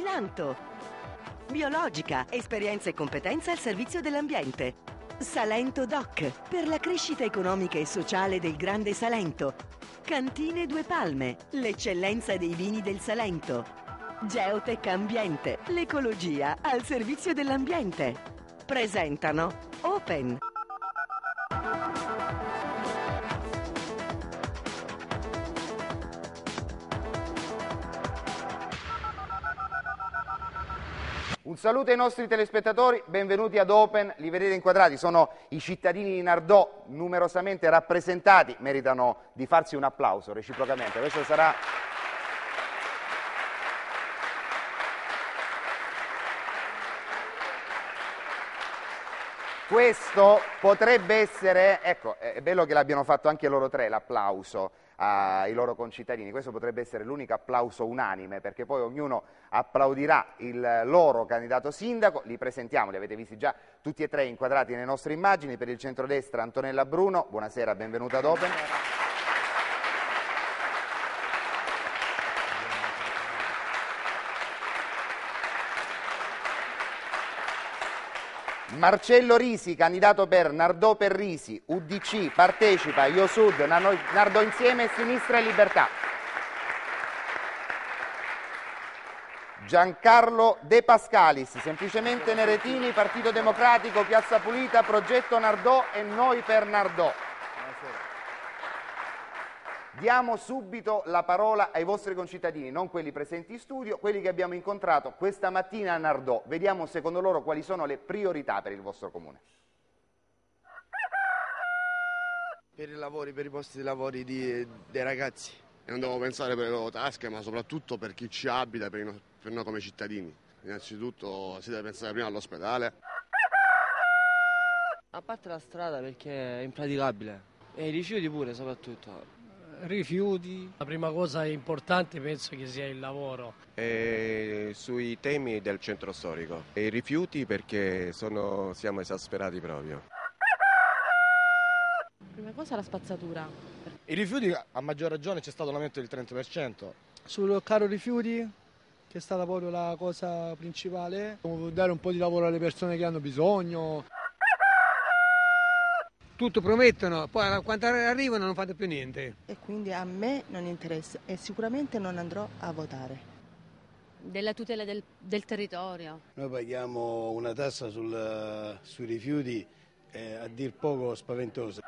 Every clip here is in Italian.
Amianto. Biologica, esperienza e competenza al servizio dell'ambiente. Salento Doc, per la crescita economica e sociale del Grande Salento. Cantine Due Palme, l'eccellenza dei vini del Salento. Geotech Ambiente, l'ecologia al servizio dell'ambiente. Presentano Open. Un saluto ai nostri telespettatori, benvenuti ad Open, li vedete inquadrati, sono i cittadini di Nardò numerosamente rappresentati, meritano di farsi un applauso reciprocamente, questo sarà... Questo potrebbe essere, ecco, è bello che l'abbiano fatto anche loro tre, l'applauso ai loro concittadini, questo potrebbe essere l'unico applauso unanime, perché poi ognuno applaudirà il loro candidato sindaco, li presentiamo, li avete visti già tutti e tre inquadrati nelle nostre immagini. Per il centrodestra Antonella Bruno, buonasera, benvenuta ad Open. Marcello Risi, candidato per Nardò per Risi, UDC, Partecipa, Io Sud, Nardò Insieme, Sinistra e Libertà. Giancarlo De Pascalis, semplicemente Neretini, Partito Democratico, Piazza Pulita, Progetto Nardò e Noi per Nardò. Diamo subito la parola ai vostri concittadini, non quelli presenti in studio, quelli che abbiamo incontrato questa mattina a Nardò. Vediamo secondo loro quali sono le priorità per il vostro comune. Per i lavori, per i posti di lavoro dei ragazzi. E non devo pensare per le loro tasche, ma soprattutto per chi ci abita, per noi come cittadini. Innanzitutto si deve pensare prima all'ospedale. A parte la strada perché è impraticabile e i rifiuti pure soprattutto. Rifiuti. La prima cosa importante penso che sia il lavoro. Sui temi del centro storico. E i rifiuti perché siamo esasperati proprio. Prima cosa la spazzatura. I rifiuti, a maggior ragione, c'è stato l'aumento del 30%. Sul caro rifiuti, che è stata proprio la cosa principale, dare un po' di lavoro alle persone che hanno bisogno. Tutto promettono, poi quando arrivano non fate più niente. E quindi a me non interessa e sicuramente non andrò a votare. Della tutela del territorio. Noi paghiamo una tassa sui rifiuti a dir poco spaventosa.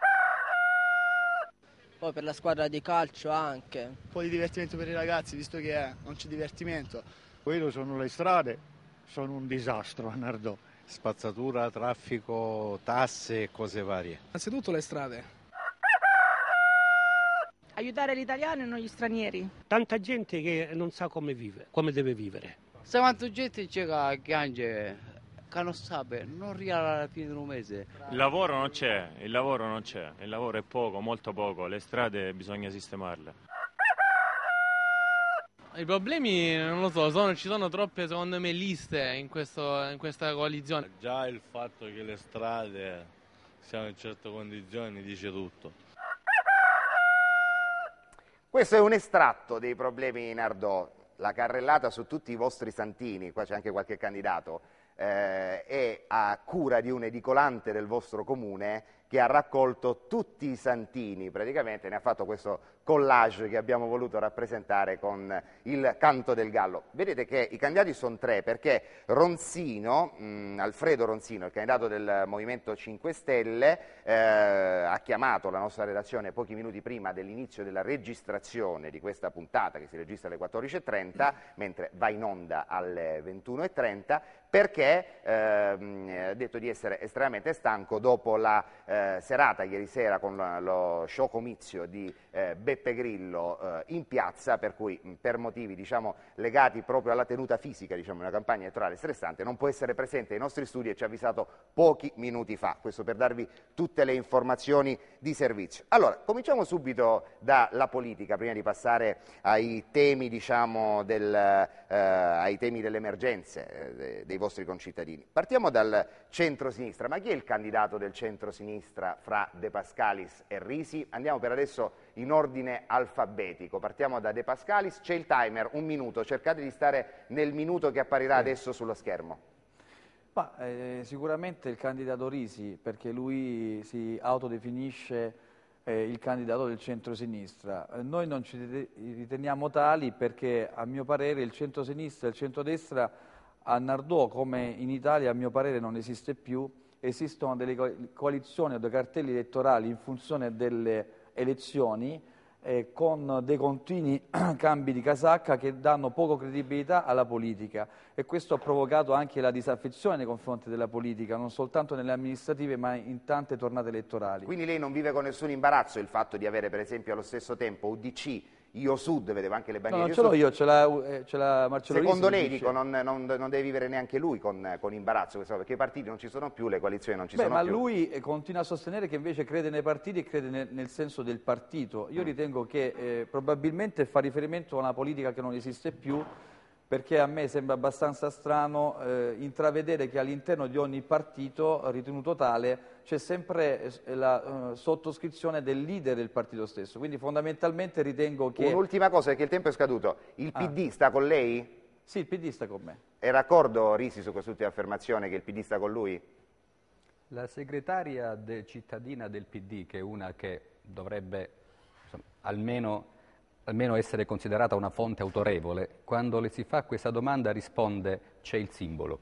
Poi per la squadra di calcio anche. Un po' di divertimento per i ragazzi, visto che non c'è divertimento. Quello sono le strade, sono un disastro a Nardò. Spazzatura, traffico, tasse e cose varie. Innanzitutto le strade. Aiutare gli italiani e non gli stranieri. Tanta gente che non sa come vive, come deve vivere. Se quanta gente c'è che non sa, non arriva alla fine di un mese. Il lavoro non c'è, il lavoro è poco, molto poco, le strade bisogna sistemarle. I problemi, non lo so, ci sono troppe, secondo me, liste in questa coalizione. Già il fatto che le strade siano in certe condizioni dice tutto. Questo è un estratto dei problemi di Nardò, la carrellata su tutti i vostri santini, qua c'è anche qualche candidato, è a cura di un edicolante del vostro comune che ha raccolto tutti i santini, praticamente ne ha fatto questo collage che abbiamo voluto rappresentare con il canto del gallo. Vedete che i candidati sono tre, perché Ronzino, Alfredo Ronzino, il candidato del Movimento 5 Stelle, ha chiamato la nostra redazione pochi minuti prima dell'inizio della registrazione di questa puntata, che si registra alle 14:30, mentre va in onda alle 21:30, perché ha detto di essere estremamente stanco dopo la serata ieri sera con lo show comizio di Beppe Grillo in piazza, per cui per motivi diciamo legati proprio alla tenuta fisica, diciamo, una campagna elettorale stressante, non può essere presente ai nostri studi e ci ha avvisato pochi minuti fa, questo per darvi tutte le informazioni di servizio. Allora, cominciamo subito dalla politica, prima di passare ai temi, diciamo, ai temi delle emergenze dei vostri concittadini. Partiamo dal centro-sinistra. Ma chi è il candidato del centro-sinistra fra De Pascalis e Risi? Andiamo per adesso in ordine alfabetico. Partiamo da De Pascalis, c'è il timer, 1 minuto, cercate di stare nel minuto che apparirà adesso sullo schermo. Ma, sicuramente il candidato Risi, perché lui si autodefinisce il candidato del centro-sinistra. Noi non ci riteniamo tali perché, a mio parere, il centro-sinistra e il centrodestra a Nardò, come in Italia, a mio parere, non esiste più. Esistono delle coalizioni o dei cartelli elettorali in funzione delle elezioni con dei continui cambi di casacca che danno poco credibilità alla politica, e questo ha provocato anche la disaffezione nei confronti della politica, non soltanto nelle amministrative ma in tante tornate elettorali. Quindi lei non vive con nessun imbarazzo il fatto di avere, per esempio, allo stesso tempo UDC, Io Sud, vedevo anche le bandiere. No, non ce l'ho io, ce l'ha Marcello Risi. Secondo lei, dico, non deve vivere neanche lui con imbarazzo, perché i partiti non ci sono più, le coalizioni non ci sono più. Ma lui continua a sostenere che invece crede nei partiti e crede nel senso del partito. Io ritengo che probabilmente fa riferimento a una politica che non esiste più, perché a me sembra abbastanza strano intravedere che all'interno di ogni partito ritenuto tale c'è sempre la sottoscrizione del leader del partito stesso, quindi fondamentalmente ritengo che... Un'ultima cosa, perché il tempo è scaduto, il PD sta con lei? Sì, il PD sta con me. È d'accordo Risi su quest'ultima affermazione, che il PD sta con lui? La segretaria cittadina del PD, che è una che dovrebbe almeno essere considerata una fonte autorevole, quando le si fa questa domanda risponde c'è il simbolo,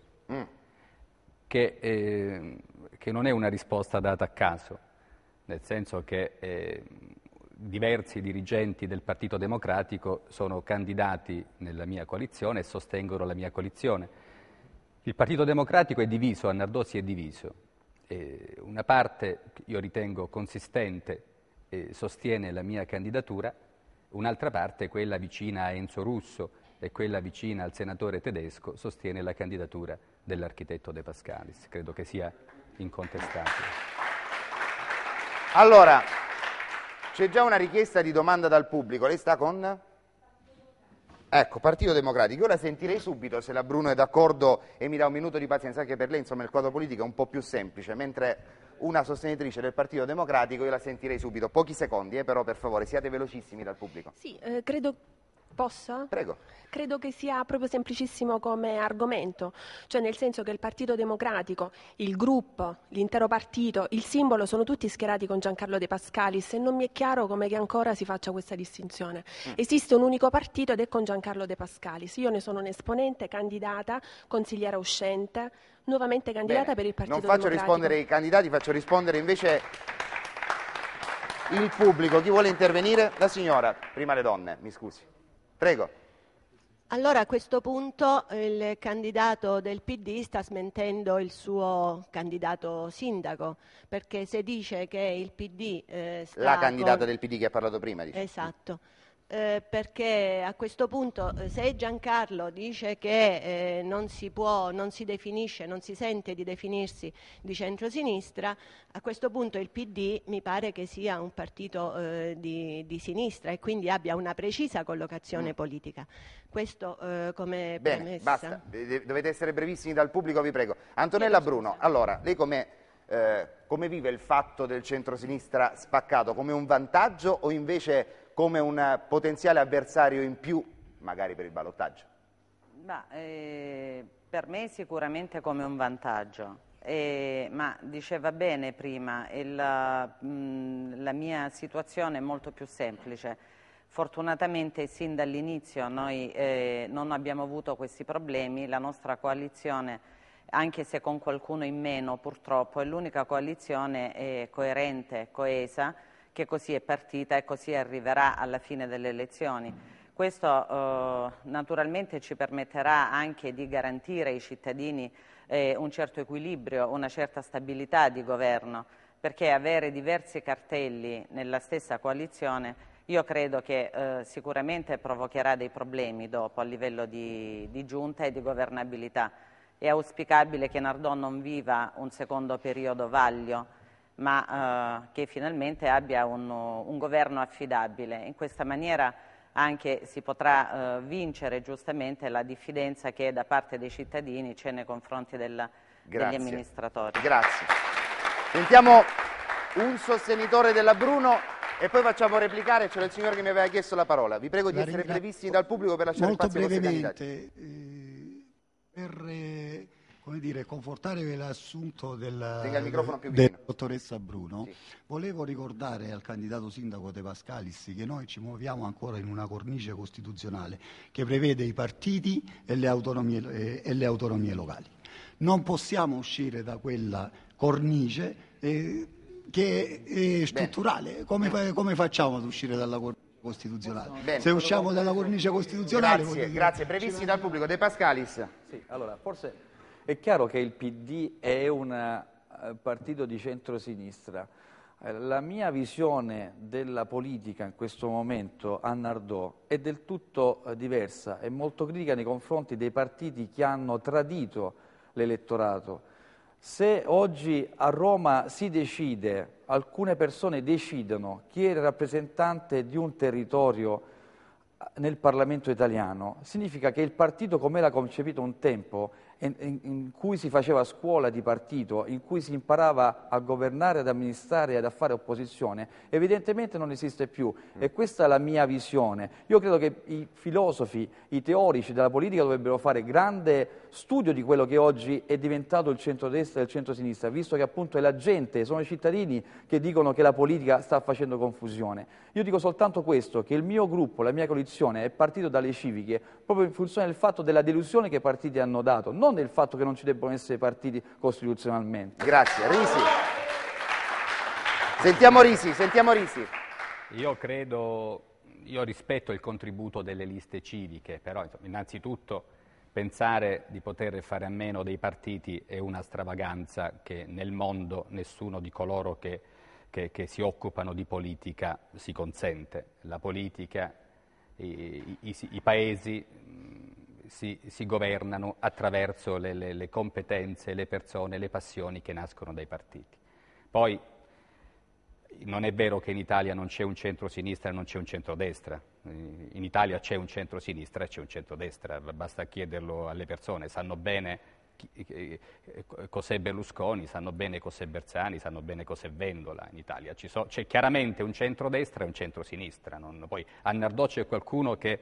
che non è una risposta data a caso, nel senso che diversi dirigenti del Partito Democratico sono candidati nella mia coalizione e sostengono la mia coalizione. Il Partito Democratico è diviso, a Nardò si è diviso. Una parte, io ritengo consistente, sostiene la mia candidatura, un'altra parte, quella vicina a Enzo Russo e quella vicina al senatore Tedesco, sostiene la candidatura dell'architetto De Pascalis. Credo che sia incontestabile. Allora, c'è già una richiesta di domanda dal pubblico. Lei sta con? Ecco, Partito Democratico. Io la sentirei subito, se la Bruno è d'accordo e mi dà un minuto di pazienza, anche per lei, insomma, il quadro politico è un po' più semplice, mentre una sostenitrice del Partito Democratico io la sentirei subito. Pochi secondi, però, per favore, siate velocissimi dal pubblico. Sì, credo... Posso? Prego. Credo che sia proprio semplicissimo come argomento, cioè nel senso che il Partito Democratico, il gruppo, l'intero partito, il simbolo sono tutti schierati con Giancarlo De Pascalis e non mi è chiaro come che ancora si faccia questa distinzione. Esiste un unico partito ed è con Giancarlo De Pascalis. Io ne sono un'esponente, candidata, consigliera uscente, nuovamente candidata per il Partito Democratico. Non faccio rispondere i candidati, faccio rispondere invece il pubblico. Chi vuole intervenire? La signora, prima le donne, mi scusi. Prego. Allora, a questo punto il candidato del PD sta smentendo il suo candidato sindaco, perché se dice che il PD sta la candidata del PD che ha parlato prima, dice. Esatto. Perché a questo punto, se Giancarlo dice che non si definisce, non si sente di definirsi di centrosinistra, a questo punto il PD mi pare che sia un partito di sinistra e quindi abbia una precisa collocazione politica. Questo come Bene, premessa. Basta, dovete essere brevissimi dal pubblico, vi prego. Antonella Bruno, allora, lei come vive il fatto del centrosinistra spaccato? Come un vantaggio o invece come un potenziale avversario in più, magari per il ballottaggio? Per me sicuramente come un vantaggio, ma diceva bene prima, la mia situazione è molto più semplice. Fortunatamente sin dall'inizio noi non abbiamo avuto questi problemi, la nostra coalizione, anche se con qualcuno in meno purtroppo, è l'unica coalizione coerente, coesa, che così è partita e così arriverà alla fine delle elezioni. Questo naturalmente ci permetterà anche di garantire ai cittadini un certo equilibrio, una certa stabilità di governo, perché avere diversi cartelli nella stessa coalizione io credo che sicuramente provocherà dei problemi dopo a livello di giunta e di governabilità. È auspicabile che Nardò non viva un secondo periodo vaglio, ma che finalmente abbia un governo affidabile. In questa maniera anche si potrà vincere giustamente la diffidenza che da parte dei cittadini c'è nei confronti degli amministratori. Grazie. Sentiamo un sostenitore della Bruno E poi facciamo replicare, c'è il signore che mi aveva chiesto la parola. Vi prego di essere brevissimi dal pubblico per lasciare molto spazio ai vostri brevemente, per come dire, confortare l'assunto della dottoressa Bruno, sì. Volevo ricordare al candidato sindaco De Pascalis che noi ci muoviamo ancora in una cornice costituzionale che prevede i partiti e le autonomie locali. Non possiamo uscire da quella cornice che è strutturale. Come facciamo ad uscire dalla cornice costituzionale? Bene. Se usciamo dalla cornice costituzionale... Grazie, brevissimi dal pubblico. De Pascalis. Sì, allora, forse è chiaro che il PD è un partito di centrosinistra. La mia visione della politica in questo momento a Nardò è del tutto diversa, è molto critica nei confronti dei partiti che hanno tradito l'elettorato. Se oggi a Roma si decide, alcune persone decidono chi è il rappresentante di un territorio nel Parlamento italiano, significa che il partito come l'ha concepito un tempo, in cui si faceva scuola di partito, in cui si imparava a governare, ad amministrare e a fare opposizione, evidentemente non esiste più. E questa è la mia visione. Io credo che i filosofi, i teorici della politica dovrebbero fare grande studio di quello che oggi è diventato il centrodestra e il centrosinistra, visto che appunto è la gente, sono i cittadini che dicono che la politica sta facendo confusione. Io dico soltanto questo, che il mio gruppo, la mia coalizione è partito dalle civiche proprio in funzione del fatto della delusione che i partiti hanno dato, non del fatto che non ci debbano essere partiti costituzionalmente. Grazie. Risi. Sentiamo Risi. Io rispetto il contributo delle liste civiche, però innanzitutto pensare di poter fare a meno dei partiti è una stravaganza che nel mondo nessuno di coloro che si occupano di politica si consente. La politica, i paesi si governano attraverso le competenze, le persone, le passioni che nascono dai partiti. Poi non è vero che in Italia non c'è un centro-sinistra e non c'è un centrodestra. In Italia c'è un centro-sinistra e c'è un centrodestra, basta chiederlo alle persone, sanno bene cos'è Berlusconi, sanno bene cos'è Bersani, sanno bene cos'è Vendola. In Italia c'è chiaramente un centrodestra e un centrosinistra. Poi a Nardò c'è qualcuno che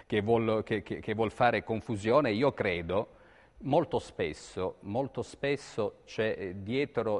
vuol fare confusione. Io credo molto spesso c'è dietro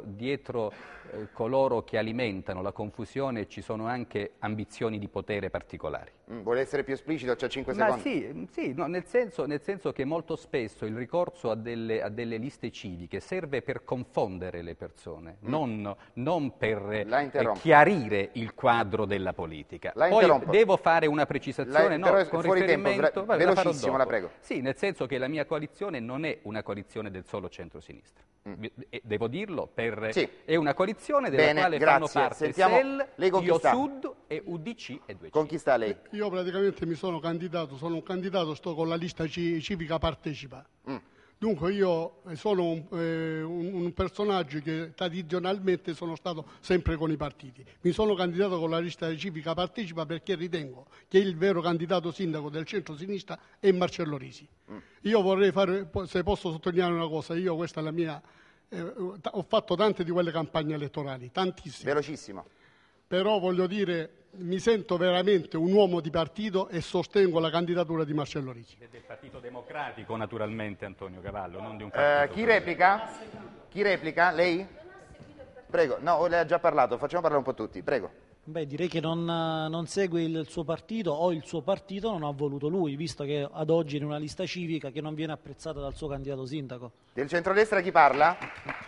coloro che alimentano la confusione ci sono anche ambizioni di potere particolari. Vuole essere più esplicito? C'è 5 secondi. Sì, no, nel senso che molto spesso il ricorso a delle liste civiche serve per confondere le persone, non per chiarire il quadro della politica. Poi devo fare una precisazione, con riferimento... Velocissimo, la prego. Sì, nel senso che la mia coalizione non è una coalizione del solo centrosinistra. Devo dirlo, è una coalizione della quale fanno parte SEL, Io Sud e UDC e 2C. Con chi sta lei? Io praticamente mi sono un candidato, sto con la lista civica Partecipa. Dunque io sono un personaggio che tradizionalmente sono stato sempre con i partiti. Mi sono candidato con la lista civica Partecipa perché ritengo che il vero candidato sindaco del centro-sinistra è Marcello Risi. Io vorrei fare, se posso sottolineare una cosa, questa è la mia... ho fatto tante di quelle campagne elettorali, tantissime. Velocissimo. Però voglio dire, mi sento veramente un uomo di partito e sostengo la candidatura di Marcello Risi. Del Partito Democratico, naturalmente, Antonio Cavallo, non di un partito. Chi replica? Chi replica? Lei? Prego. No, lei ha già parlato, facciamo parlare un po' tutti, prego. Beh, direi che non segue il suo partito o il suo partito non ha voluto lui, visto che ad oggi è in una lista civica che non viene apprezzata dal suo candidato sindaco. Del centrodestra chi parla?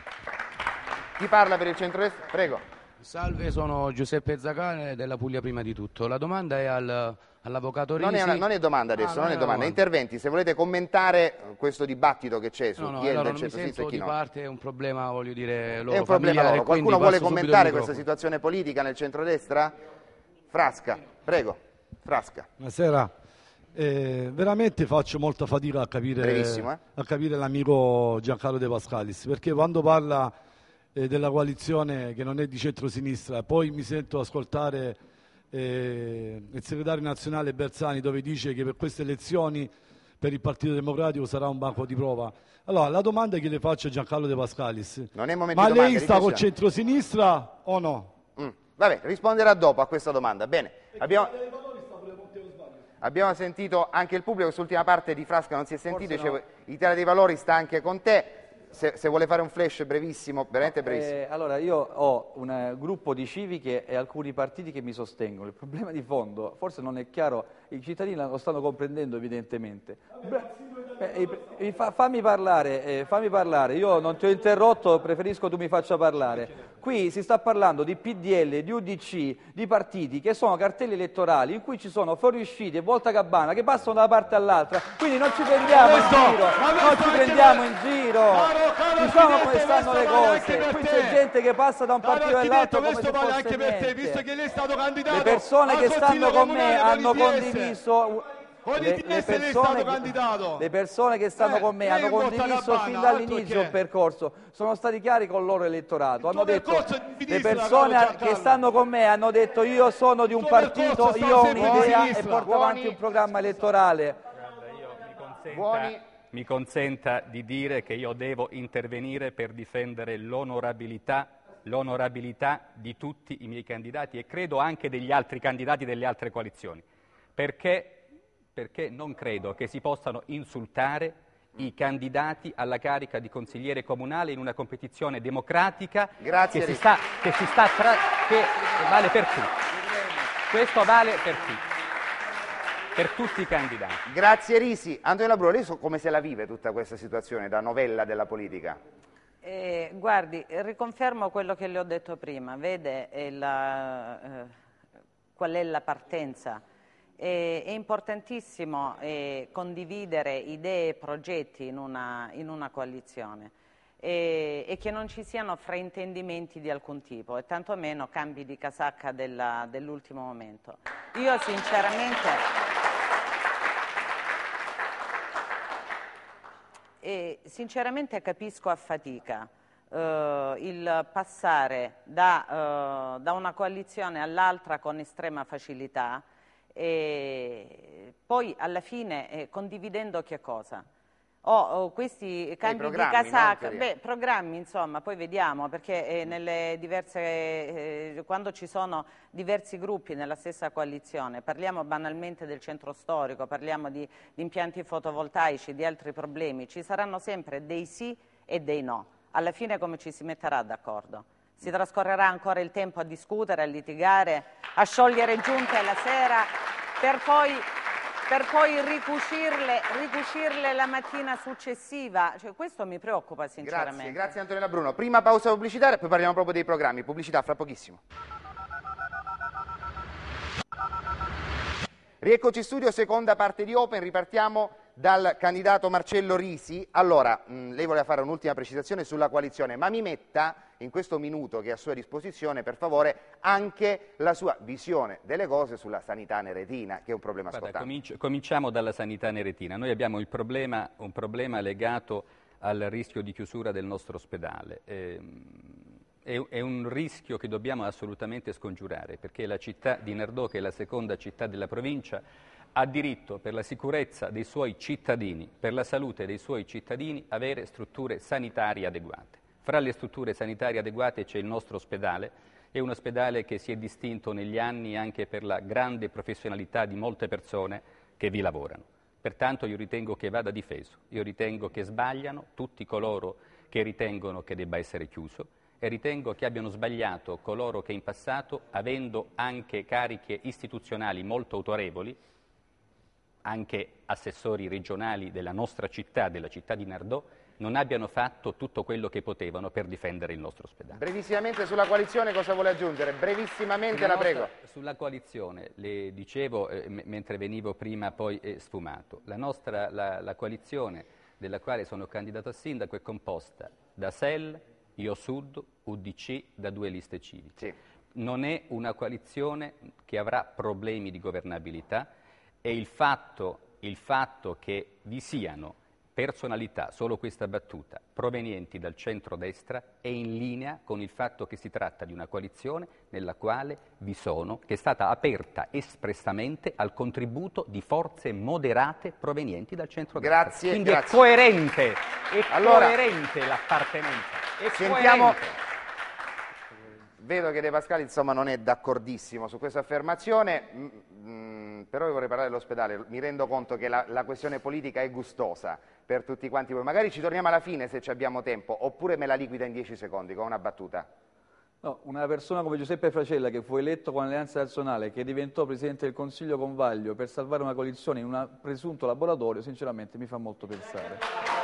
Chi parla per il centrodestra? Prego. Salve, sono Giuseppe Zacane della Puglia prima di tutto. La domanda è all'avvocato Risi. Non è domanda adesso, non è domanda. Interventi, se volete commentare questo dittito che c'è su chi è del centro-sinistra e chi no. Di parte è un problema, voglio dire, loro è un problema loro. Qualcuno vuole commentare questa situazione politica nel centrodestra? Frasca, prego. Frasca. Buonasera. Veramente faccio molta fatica a capire l'amico Giancarlo De Pascalis, perché quando parla della coalizione che non è di centrosinistra, poi mi sento ascoltare il segretario nazionale Bersani dove dice che per queste elezioni per il Partito Democratico sarà un banco di prova. Allora la domanda che le faccio a Giancarlo De Pascalis, non è momento ma di domande, lei sta col centrosinistra o no? Vabbè, risponderà dopo a questa domanda. Bene, abbiamo sentito anche il pubblico, quest'ultima parte di Frasca non si è sentito, dicevo, Italia dei Valori sta anche con te. Se vuole fare un flash brevissimo, veramente brevissimo. Allora, io ho un gruppo di civiche e alcuni partiti che mi sostengono. Il problema di fondo, forse non è chiaro, i cittadini lo stanno comprendendo evidentemente. Fammi parlare, io non ti ho interrotto, preferisco tu mi faccia parlare. Qui si sta parlando di PDL, di UDC, di partiti che sono cartelli elettorali in cui ci sono fuoriusciti e Volta Gabbana che passano da una parte all'altra, quindi non ci prendiamo in giro, diciamo come stanno le cose. Qui c'è gente che passa da un partito all'altro come se fosse anche per te, niente. visto che lei è stato candidato. Le persone che stanno con me hanno condiviso le persone che stanno con me hanno condiviso fin dall'inizio il percorso, sono stati chiari con il loro elettorato, hanno detto, le persone che stanno con me hanno detto io sono di un partito, io ho un'idea e porto avanti un programma elettorale. Mi consenta di dire che io devo intervenire per difendere l'onorabilità di tutti i miei candidati e credo anche degli altri candidati delle altre coalizioni, perché non credo che si possano insultare i candidati alla carica di consigliere comunale in una competizione democratica che vale per tutti. Questo vale per tutti i candidati. Grazie Risi. Antonella Bruno, lei come se la vive tutta questa situazione da novella della politica? Guardi, riconfermo quello che le ho detto prima, vede qual è la partenza. È importantissimo condividere idee e progetti in una coalizione e che non ci siano fraintendimenti di alcun tipo e tantomeno cambi di casacca dell'ultimo momento. Io sinceramente capisco a fatica il passare da una coalizione all'altra con estrema facilità e poi alla fine condividendo che cosa? Questi cambi di casacca, programmi insomma, poi vediamo perché quando ci sono diversi gruppi nella stessa coalizione, parliamo banalmente del centro storico, parliamo di impianti fotovoltaici, di altri problemi, ci saranno sempre dei sì e dei no, alla fine come ci si metterà d'accordo? Si trascorrerà ancora il tempo a discutere, a litigare, a sciogliere giunte la sera per poi ricucirle la mattina successiva. Questo mi preoccupa sinceramente. Grazie Antonella Bruno. Prima pausa pubblicitaria, poi parliamo proprio dei programmi. Pubblicità fra pochissimo. Rieccoci in studio, seconda parte di Open, ripartiamo dal candidato Marcello Risi. Allora, lei voleva fare un'ultima precisazione sulla coalizione, ma mi metta in questo minuto che è a sua disposizione, per favore, anche la sua visione delle cose sulla sanità neretina, che è un problema scottante. Cominciamo dalla sanità neretina. Noi abbiamo un problema legato al rischio di chiusura del nostro ospedale. È un rischio che dobbiamo assolutamente scongiurare, perché la città di Nardò, che è la seconda città della provincia, ha diritto, per la sicurezza dei suoi cittadini, per la salute dei suoi cittadini, avere strutture sanitarie adeguate. Fra le strutture sanitarie adeguate c'è il nostro ospedale, è un ospedale che si è distinto negli anni anche per la grande professionalità di molte persone che vi lavorano. Pertanto io ritengo che vada difeso, io ritengo che sbagliano tutti coloro che ritengono che debba essere chiuso e ritengo che abbiano sbagliato coloro che in passato, avendo anche cariche istituzionali molto autorevoli, anche assessori regionali della nostra città, della città di Nardò, non abbiano fatto tutto quello che potevano per difendere il nostro ospedale. Brevissimamente sulla coalizione cosa vuole aggiungere? Brevissimamente la prego. Sulla coalizione, le dicevo mentre venivo prima poi sfumato, la coalizione della quale sono candidato a sindaco è composta da SEL, Io Sud, UDC, da 2 liste civiche. Sì. Non è una coalizione che avrà problemi di governabilità e il fatto che vi siano personalità, solo questa battuta, provenienti dal centrodestra è in linea con il fatto che si tratta di una coalizione nella quale che è stata aperta espressamente al contributo di forze moderate provenienti dal centrodestra. Grazie. Quindi grazie. è coerente l'appartenenza. Sentiamo. Vedo che De Pascali insomma non è d'accordissimo su questa affermazione, però io vorrei parlare dell'ospedale. Mi rendo conto che la questione politica è gustosa per tutti quanti voi. Magari ci torniamo alla fine se ci abbiamo tempo, oppure me la liquida in 10 secondi con una battuta. No, una persona come Giuseppe Fracella, che fu eletto con l'Alleanza Nazionale, che diventò Presidente del Consiglio con Vaglio per salvare una coalizione in un presunto laboratorio, sinceramente mi fa molto pensare.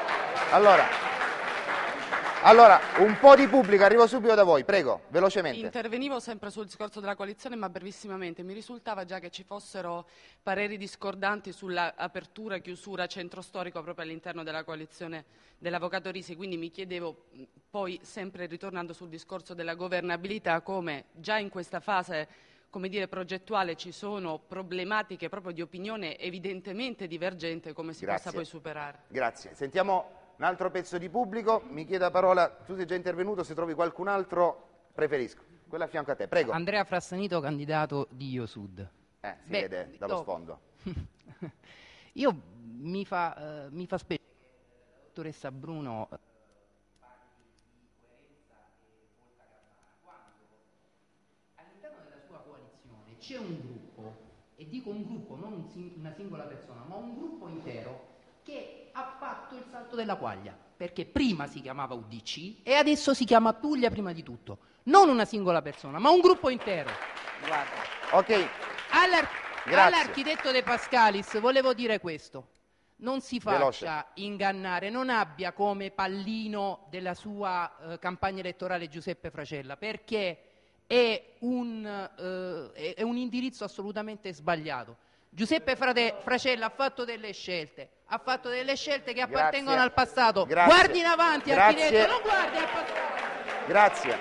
Allora, un po' di pubblico, arrivo subito da voi, prego, velocemente. Intervenivo sempre sul discorso della coalizione, ma brevissimamente. Mi risultava già che ci fossero pareri discordanti sull'apertura e chiusura centro storico proprio all'interno della coalizione dell'Avvocato Risi, quindi mi chiedevo, poi sempre ritornando sul discorso della governabilità, come già in questa fase, come dire, progettuale ci sono problematiche proprio di opinione evidentemente divergente, come si possa poi superare. Grazie. Sentiamo un altro pezzo di pubblico, mi chiede la parola, tu sei già intervenuto, se trovi qualcun altro preferisco. Quello a fianco a te, prego. Andrea Frassanito, candidato di Io Sud. Si vede dallo sfondo. Io mi fa specie che la dottoressa Bruno parli di coerenza e molta campana, quando all'interno della sua coalizione c'è un gruppo, e dico un gruppo, non una singola persona, ma un gruppo intero, che ha fatto il salto della quaglia, perché prima si chiamava UDC e adesso si chiama Puglia prima di tutto. Non una singola persona, ma un gruppo intero. Guarda. Ok. All'architetto De Pascalis volevo dire questo. Non si faccia Veloce. ingannare, non abbia come pallino della sua campagna elettorale Giuseppe Fracella, perché è un indirizzo assolutamente sbagliato. Giuseppe Fracella ha fatto delle scelte che appartengono al passato. Guardi in avanti, architetto, non guardi al passato. Grazie.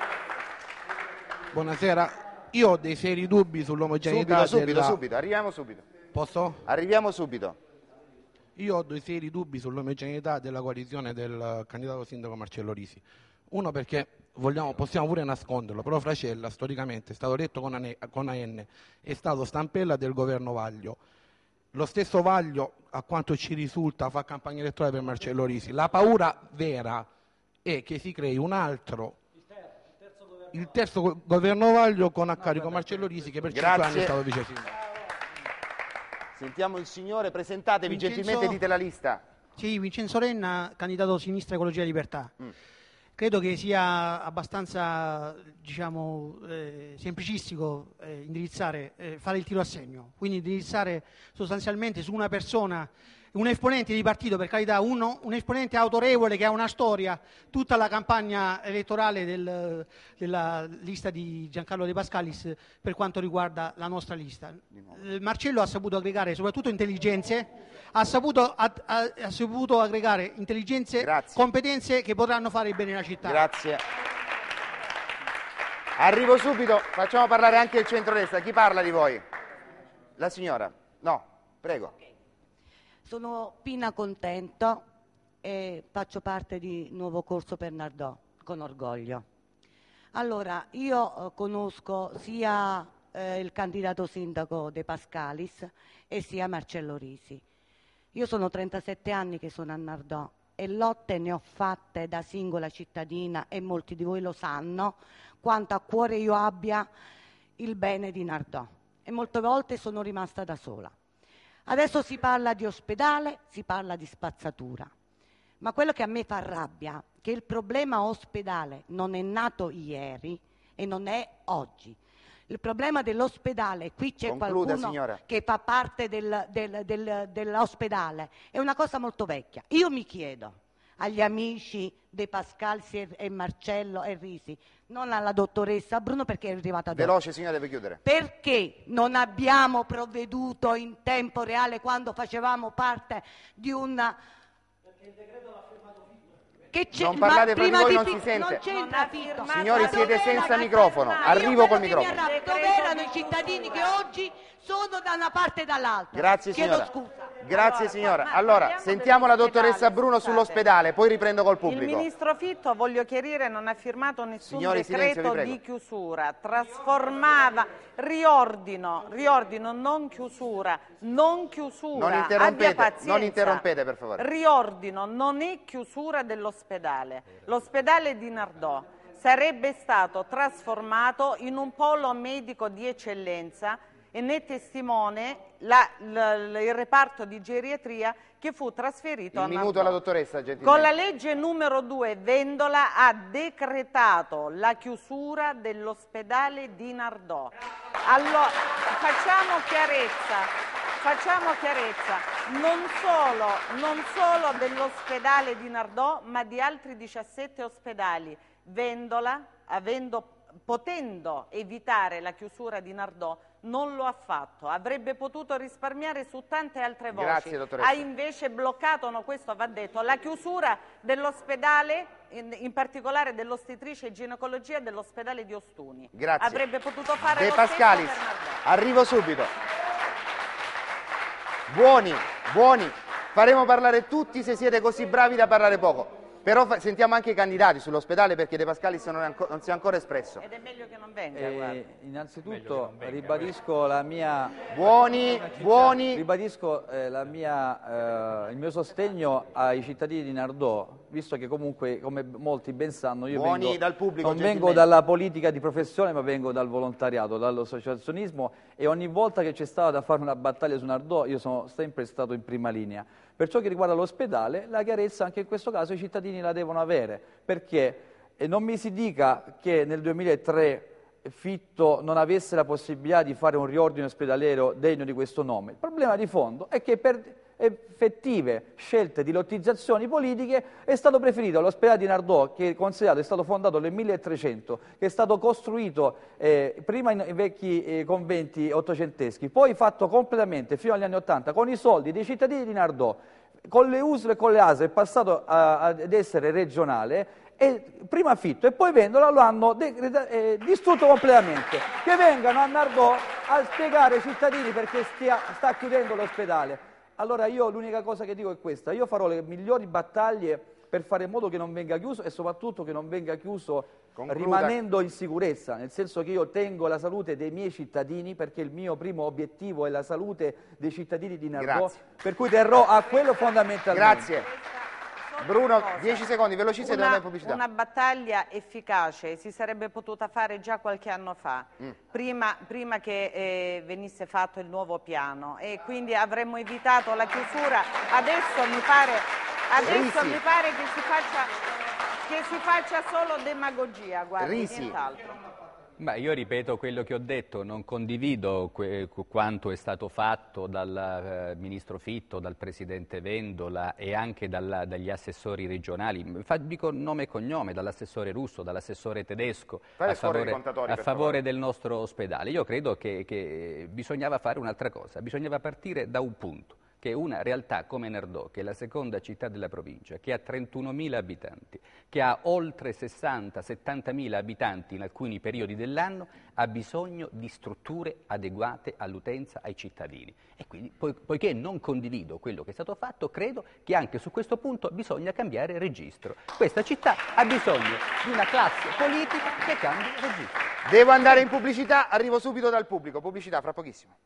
Buonasera, io ho dei seri dubbi sull'omogeneità Subito, arriviamo subito. Posso? Arriviamo subito. Io ho dei seri dubbi sull'omogeneità della coalizione del candidato sindaco Marcello Risi. Uno, perché possiamo pure nasconderlo, però Fracella storicamente è stato eletto con AN, è stato stampella del governo Vaglio. Lo stesso Vaglio, a quanto ci risulta, fa campagna elettorale per Marcello Risi. La paura vera è che si crei un altro, il terzo governo Vaglio con a carico Marcello Risi, che per 5 anni è stato vice sindaco. Sentiamo il signore, presentatevi gentilmente, dite la lista. Sì, Vincenzo Renna, candidato Sinistra Ecologia e Libertà. Credo che sia abbastanza, semplicistico fare il tiro a segno, quindi indirizzare sostanzialmente su una persona, un esponente di partito, per carità, un esponente autorevole che ha una storia, tutta la campagna elettorale della lista di Giancarlo De Pascalis per quanto riguarda la nostra lista. Marcello ha saputo aggregare soprattutto intelligenze, ha saputo aggregare intelligenze, competenze che potranno fare bene la città. Grazie. Arrivo subito, facciamo parlare anche il centrodestra. Chi parla di voi? La signora? No, prego. Sono Pina Contento e faccio parte di Nuovo Corso per Nardò, con orgoglio. Allora, io conosco sia il candidato sindaco De Pascalis e sia Marcello Risi. Io sono 37 anni che sono a Nardò e lotte ne ho fatte da singola cittadina e molti di voi lo sanno quanto a cuore io abbia il bene di Nardò e molte volte sono rimasta da sola. Adesso si parla di ospedale, si parla di spazzatura, ma quello che a me fa rabbia è che il problema ospedale non è nato ieri e non è oggi. Il problema dell'ospedale, qui c'è qualcuno che fa parte dell'ospedale, è una cosa molto vecchia. Io mi chiedo agli amici De Pascalis e Marcello e Risi, non alla dottoressa Bruno perché è arrivata dopo. Veloce signora, deve chiudere. Perché non abbiamo provveduto in tempo reale quando facevamo parte di una... Perché il decreto l'ha firmato Non parlate fra di voi, non si sente. Signori, siete senza microfono. Arrivo col microfono. Dove erano i cittadini che oggi sono da una parte e dall'altra? Grazie signora. Chiedo scusa. Grazie signora. Allora, sentiamo la dottoressa Bruno sull'ospedale, poi riprendo col pubblico. Il ministro Fitto, voglio chiarire, non ha firmato nessun decreto di chiusura, trasformava riordino, non chiusura, non chiusura. Non interrompete per favore. Riordino non è chiusura dell'ospedale. L'ospedale di Nardò sarebbe stato trasformato in un polo medico di eccellenza e ne è testimone il reparto di geriatria che fu trasferito a minuto alla dottoressa, gentilmente. Con la legge numero 2 Vendola ha decretato la chiusura dell'ospedale di Nardò. Allora, facciamo chiarezza, non solo dell'ospedale di Nardò, ma di altri 17 ospedali. Vendola, potendo evitare la chiusura di Nardò, non lo ha fatto. Avrebbe potuto risparmiare su tante altre voci. Grazie, dottoressa. Ha invece bloccato, no, questo va detto, la chiusura dell'ospedale, in particolare dell'ostetricia e ginecologia dell'ospedale di Ostuni. Grazie. Avrebbe potuto fare De lo Pascalis, stesso per Nardò. arrivo subito. Buoni, faremo parlare tutti se siete così bravi da parlare poco. Però sentiamo anche i candidati sull'ospedale perché De Pascalis non si è ancora espresso. Ed è meglio che non venga, guarda. Innanzitutto ribadisco la mia... Buoni. Ribadisco il mio sostegno ai cittadini di Nardò, visto che comunque, come molti ben sanno, io non vengo dalla politica di professione, ma vengo dal volontariato, dall'associazionismo, e ogni volta che c'è stata da fare una battaglia su Nardò io sono sempre stato in prima linea. Per ciò che riguarda l'ospedale, la chiarezza anche in questo caso i cittadini la devono avere, perché non mi si dica che nel 2003 Fitto non avesse la possibilità di fare un riordino ospedaliero degno di questo nome. Il problema di fondo è che per effettive scelte di lottizzazioni politiche è stato preferito l'ospedale di Nardò, che è stato fondato nel 1300, che è stato costruito prima in vecchi conventi ottocenteschi, poi fatto completamente fino agli anni '80 con i soldi dei cittadini di Nardò, con le USL e con le ASL è passato ad essere regionale, e prima Fitto e poi Vendola lo hanno distrutto completamente. Che vengano a Nardò a spiegare ai cittadini perché sta chiudendo l'ospedale. Allora io l'unica cosa che dico è questa: io farò le migliori battaglie per fare in modo che non venga chiuso, e soprattutto che non venga chiuso rimanendo in sicurezza, nel senso che io tengo la salute dei miei cittadini, perché il mio primo obiettivo è la salute dei cittadini di Nardò, per cui terrò a quello fondamentalmente. Grazie. Bruno, 10 secondi, velocissimo, e pubblicità. Una battaglia efficace si sarebbe potuta fare già qualche anno fa, prima che venisse fatto il nuovo piano, e quindi avremmo evitato la chiusura. Adesso mi pare che si faccia solo demagogia, guardi, nient'altro. Ma io ripeto quello che ho detto, non condivido quanto è stato fatto dal ministro Fitto, dal presidente Vendola e anche dagli assessori regionali. Dico nome e cognome, dall'assessore Russo, dall'assessore Tedesco, a favore del nostro ospedale. Io credo che bisognava fare un'altra cosa, bisognava partire da un punto, che è una realtà come Nardò, che è la seconda città della provincia, che ha 31.000 abitanti, che ha oltre 60-70.000 abitanti in alcuni periodi dell'anno, ha bisogno di strutture adeguate all'utenza, ai cittadini. E quindi, poiché non condivido quello che è stato fatto, credo che anche su questo punto bisogna cambiare registro. Questa città ha bisogno di una classe politica che cambi registro. Devo andare in pubblicità, arrivo subito dal pubblico. Pubblicità fra pochissimo.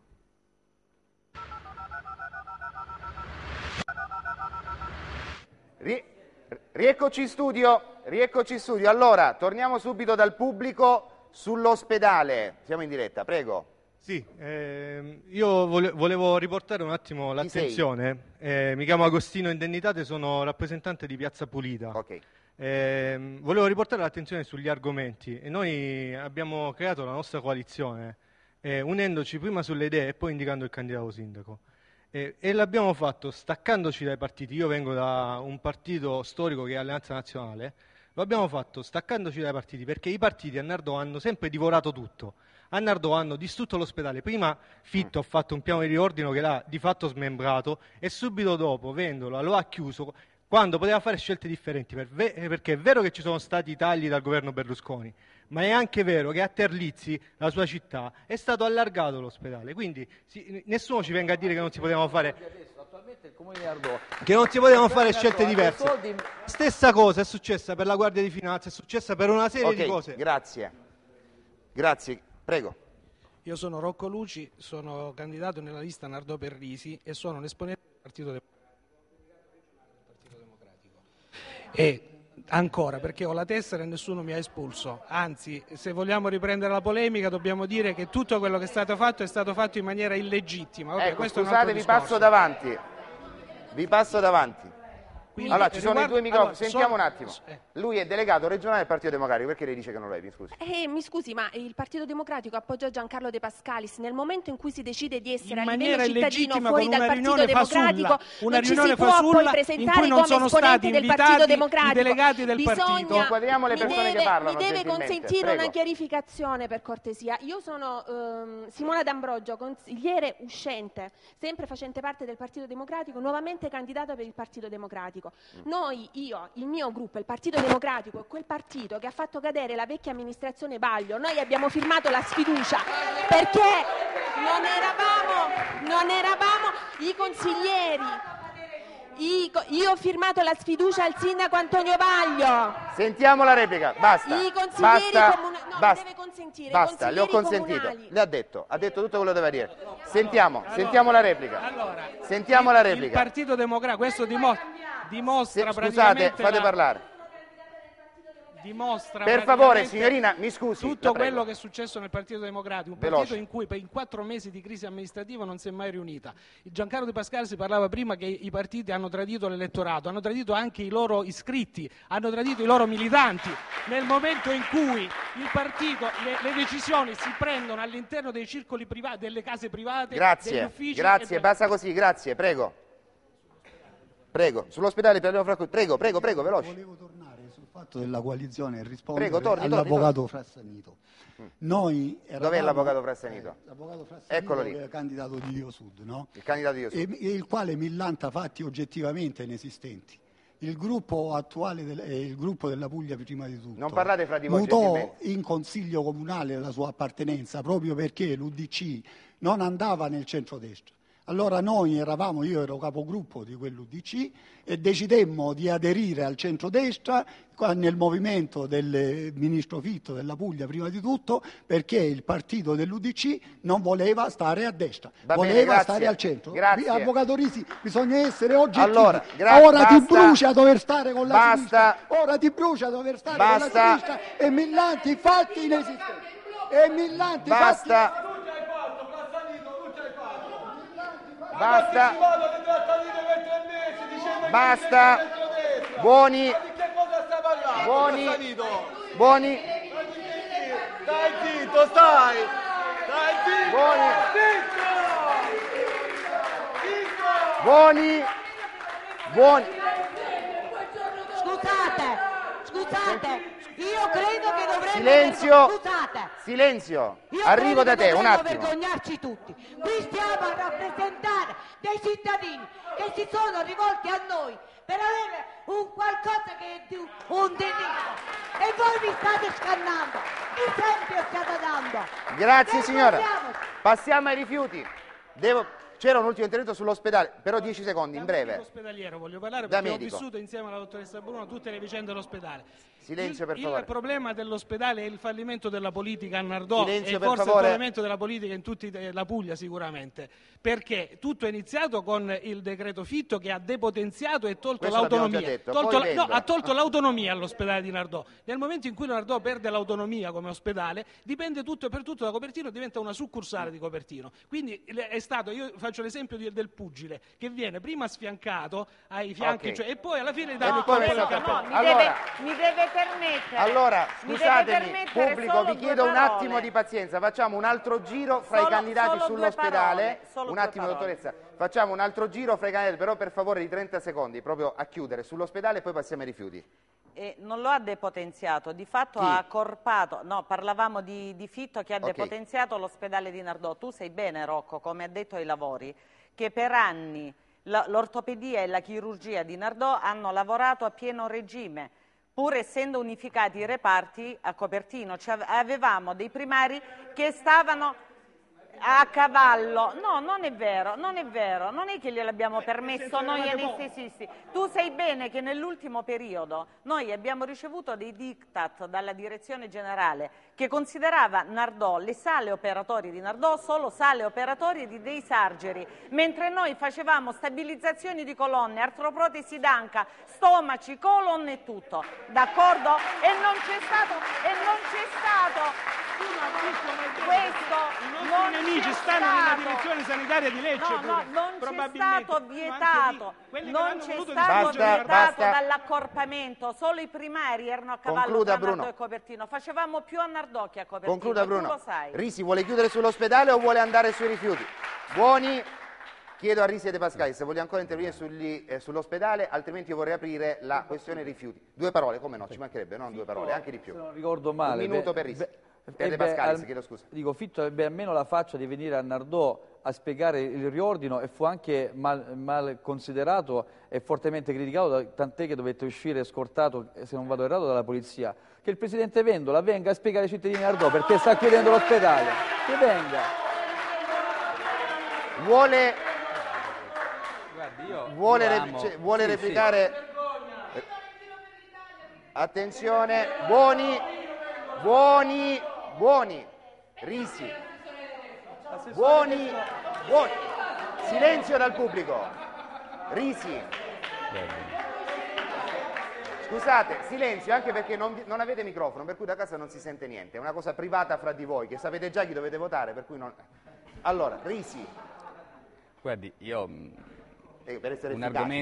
Rieccoci in studio. Allora, torniamo subito dal pubblico sull'ospedale. Siamo in diretta, prego. Sì, io volevo riportare un attimo l'attenzione. Mi chiamo Agostino Indennitate, sono rappresentante di Piazza Pulita. Volevo riportare l'attenzione sugli argomenti. E noi abbiamo creato la nostra coalizione unendoci prima sulle idee e poi indicando il candidato sindaco. E l'abbiamo fatto staccandoci dai partiti. Io vengo da un partito storico che è Alleanza Nazionale. Lo abbiamo fatto staccandoci dai partiti, perché i partiti a Nardò hanno sempre divorato tutto. A Nardò hanno distrutto l'ospedale. Prima Fitto ha fatto un piano di riordino che l'ha di fatto smembrato, e subito dopo Vendola lo ha chiuso quando poteva fare scelte differenti, perché è vero che ci sono stati tagli dal governo Berlusconi, ma è anche vero che a Terlizzi, la sua città, è stato allargato l'ospedale. Quindi nessuno ci venga a dire che non si potevano fare scelte diverse. Stessa cosa è successa per la Guardia di Finanza, è successa per una serie di cose. Grazie, prego. Io sono Rocco Luci, sono candidato nella lista Nardò Perrisi e sono un esponente del Partito Democratico. E ancora, perché ho la tessera e nessuno mi ha espulso. Anzi, se vogliamo riprendere la polemica, dobbiamo dire che tutto quello che è stato fatto in maniera illegittima. Okay, ecco, scusate, vi passo davanti. Quindi, allora, ci sono i due microfoni, sentiamo un attimo. Lui è delegato regionale del Partito Democratico, perché lei dice che non lo è? Mi scusi. Mi scusi, ma il Partito Democratico appoggia Giancarlo De Pascalis nel momento in cui si decide di essere in a maniera livello cittadino illegittima, fuori con dal una Partito riunione Democratico, fasulla, una non ci riunione si può poi fasulla in presentare cui non come sono esponente stati del Partito invitati Democratico. i delegati del partito. Inquadriamo le persone che parlano, mi deve gentilmente. consentire Prego. una chiarificazione, per cortesia. Io sono Simona D'Ambrogio, consigliere uscente, sempre facente parte del Partito Democratico, nuovamente candidata per il Partito Democratico. Il mio gruppo, il Partito Democratico, è quel partito che ha fatto cadere la vecchia amministrazione Baglio. Noi abbiamo firmato la sfiducia perché non eravamo i consiglieri. Io ho firmato la sfiducia al sindaco Antonio Baglio. Sentiamo la replica, basta. I consiglieri comunali. No, basta, deve consentire. basta, le ho consentito. Comunali. Le ha detto tutto quello che doveva dire. Sentiamo la replica. Sentiamo la replica. Il Partito Democratico, questo dimostra scusate, fate parlare. Per favore, signorina, mi scusi. Tutto quello che è successo nel Partito Democratico, un partito in cui in 4 mesi di crisi amministrativa non si è mai riunita. Giancarlo De Pascalis si parlava prima che i partiti hanno tradito l'elettorato, hanno tradito anche i loro iscritti, hanno tradito i loro militanti. Nel momento in cui il partito, le decisioni si prendono all'interno dei circoli privati, delle case private, degli uffici. Grazie, basta così, grazie, prego. Prego, sull'ospedale parliamo fra cui. Prego, veloce. Volevo tornare sul fatto della coalizione e rispondere torni, all'avvocato Frassanito. Dov'è l'avvocato Frassanito? L'avvocato Frassanito, eccolo lì. che è il candidato di Dio Sud, no? Il candidato di Dio Sud. Il quale millanta fatti oggettivamente inesistenti. Il gruppo attuale il gruppo della Puglia, prima di tutto, non parlate fra di voi, mutò in consiglio comunale la sua appartenenza proprio perché l'UDC non andava nel centrodestra. Allora io ero capogruppo di quell'UDC e decidemmo di aderire al centrodestra nel movimento del ministro Fitto della Puglia, prima di tutto, perché il partito dell'UDC non voleva stare a destra, voleva stare al centro. Avvocato Risi, bisogna essere oggettivi. Ora ti brucia a dover stare con la sinistra, ora ti brucia a dover stare con la sinistra e millanti fatti inesistenti. Basta. Buoni. Stai zitto, stai. Buoni. Scusate, io credo che dovremmo Silenzio. Arrivo da te, un attimo. Vergognarci tutti. Qui stiamo a rappresentare dei cittadini che si sono rivolti a noi per avere un qualcosa che è un diritto. E voi mi state scannando. Che esempio state dando? Grazie signora. Passiamo ai rifiuti. C'era un ultimo intervento sull'ospedale, però 10 secondi, in breve. Ospedaliero voglio parlare perché ho vissuto insieme alla dottoressa Bruno tutte le vicende dell'ospedale. Silenzio, per favore. Il problema dell'ospedale è il fallimento della politica a Nardò e Silenzio, forse il fallimento della politica in tutta la Puglia sicuramente, perché tutto è iniziato con il decreto Fitto che ha depotenziato e tolto l'autonomia. Ha tolto l'autonomia all'ospedale di Nardò. Nel momento in cui Nardò perde l'autonomia come ospedale, dipende tutto e per tutto da Copertino, diventa una succursale di Copertino. Quindi è stato, io faccio l'esempio del pugile che viene prima sfiancato ai fianchi, e poi alla fine gli danno il colpo del cappello. Mi deve permettere. Allora, scusatemi, pubblico, vi chiedo un attimo di pazienza. Facciamo un altro giro fra i candidati sull'ospedale. Un attimo, dottoressa. Facciamo un altro giro fra i candidati, però per favore di 30 secondi, proprio a chiudere sull'ospedale e poi passiamo ai rifiuti. Non lo ha depotenziato, di fatto ha accorpato, parlavamo di Fitto che ha depotenziato l'ospedale di Nardò. Tu sai bene, Rocco, come addetto ai lavori, che per anni l'ortopedia e la chirurgia di Nardò hanno lavorato a pieno regime, pur essendo unificati i reparti a Copertino. Avevamo dei primari che stavano... a cavallo. No, non è vero, non è vero, non è che gliel'abbiamo permesso noi anestesisti. Tu sai bene che nell'ultimo periodo noi abbiamo ricevuto dei diktat dalla direzione generale che considerava Nardò, le sale operatorie di Nardò, solo sale operatorie di dei sargeri, mentre noi facevamo stabilizzazioni di colonne, artroprotesi d'anca, stomaci, colon e tutto, d'accordo? E non c'è stato questo, i nostri nemici stanno nella direzione sanitaria di Lecce. No, non c'è stato vietato, non c'è stato vietato dall'accorpamento, solo i primari erano a cavallo tra Nardò e Copertino, facevamo più a Nardò che a Copertino. Concluda Bruno. Tu lo sai. Risi vuole chiudere sull'ospedale o vuole andare sui rifiuti? Buoni? Chiedo a Risi e De Pascali se voglio ancora intervenire sull'ospedale, altrimenti io vorrei aprire la questione rifiuti. 2 parole, come no? Ci mancherebbe, non 2 parole, anche di più. Se non ricordo male. 1 minuto per Risi. Per De Pascali, chiedo scusa. Dico, Fitto ebbe almeno la faccia di venire a Nardò a spiegare il riordino e fu anche mal considerato e fortemente criticato, tant'è che dovette uscire scortato, se non vado errato, dalla polizia. Che il presidente Vendola venga a spiegare ai cittadini di Nardò perché sta chiudendo l'ospedale. Che venga. Vuole replicare? Sì. Attenzione, buoni, Risi, buoni, silenzio dal pubblico, Risi, scusate, silenzio anche perché non avete microfono, per cui da casa non si sente niente, è una cosa privata fra di voi, che sapete già chi dovete votare, per cui non... Allora, Risi. Guardi, io per essere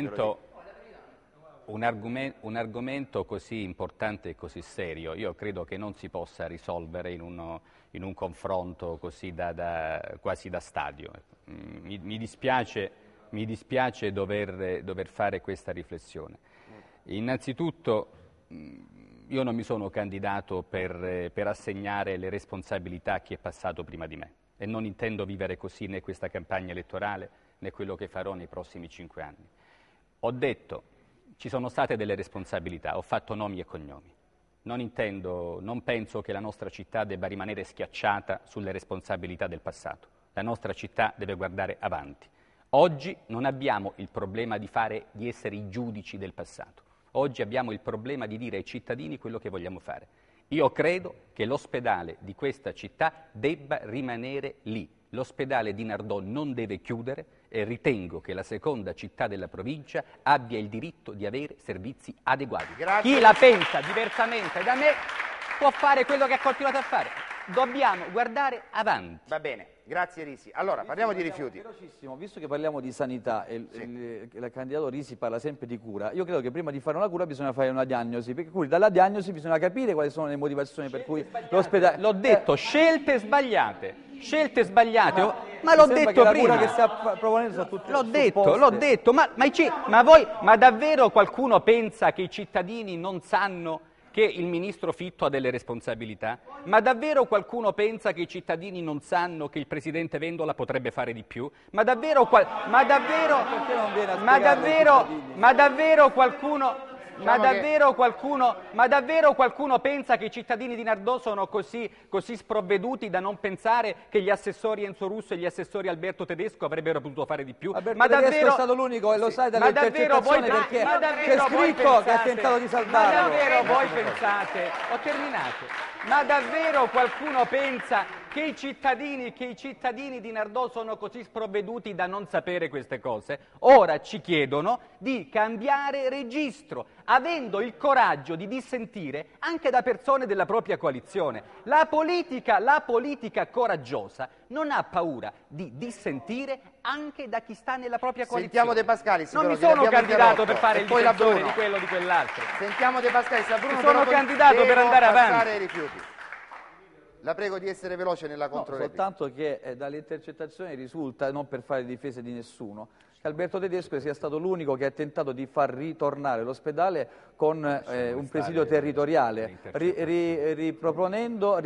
un argomento così importante e così serio, io credo che non si possa risolvere in un confronto così quasi da stadio. Mi dispiace dover fare questa riflessione. Innanzitutto io non mi sono candidato per assegnare le responsabilità a chi è passato prima di me e non intendo vivere così né questa campagna elettorale né quello che farò nei prossimi 5 anni. Ho detto, ci sono state delle responsabilità, ho fatto nomi e cognomi. Non penso che la nostra città debba rimanere schiacciata sulle responsabilità del passato. La nostra città deve guardare avanti. Oggi non abbiamo il problema di essere i giudici del passato. Oggi abbiamo il problema di dire ai cittadini quello che vogliamo fare. Io credo che l'ospedale di questa città debba rimanere lì. L'ospedale di Nardò non deve chiudere e ritengo che la seconda città della provincia abbia il diritto di avere servizi adeguati. Grazie. Chi la pensa diversamente da me può fare quello che ha continuato a fare. Dobbiamo guardare avanti. Va bene, grazie Risi. Allora, parliamo di rifiuti. Velocissimo, visto che parliamo di sanità e il candidato Risi parla sempre di cura, io credo che prima di fare una cura bisogna fare una diagnosi, perché dalla diagnosi bisogna capire quali sono le motivazioni per cui l'ospedale... L'ho detto, scelte sbagliate. Scelte sbagliate, ma l'ho detto prima. Che sta proponendo tutte l'ho detto, ma davvero qualcuno pensa che i cittadini non sanno che il ministro Fitto ha delle responsabilità? Ma davvero qualcuno pensa che i cittadini non sanno che il presidente Vendola potrebbe fare di più? Ma davvero qualcuno pensa che i cittadini di Nardò sono così sprovveduti da non pensare che gli assessori Enzo Russo e gli assessori Alberto Tedesco avrebbero potuto fare di più? Ma davvero è stato l'unico e lo sai dalle intercettazioni perché c'è scritto che ha tentato di salvarlo. Ma davvero voi pensate? Ho terminato. Ma davvero qualcuno pensa che i cittadini di Nardò sono così sprovveduti da non sapere queste cose? Ora ci chiedono di cambiare registro, avendo il coraggio di dissentire anche da persone della propria coalizione. La politica coraggiosa non ha paura di dissentire anche da chi sta nella propria coalizione. Sentiamo De Pascali. Non mi sono candidato per fare il difensore di quello o di quell'altro. Sentiamo De Pascali. Mi sono candidato per andare avanti. La prego di essere veloce nella controreplica. Soltanto che dalle intercettazioni risulta, non per fare difesa di nessuno, che Alberto Tedesco sia stato l'unico che ha tentato di far ritornare l'ospedale con un presidio territoriale, riproponendo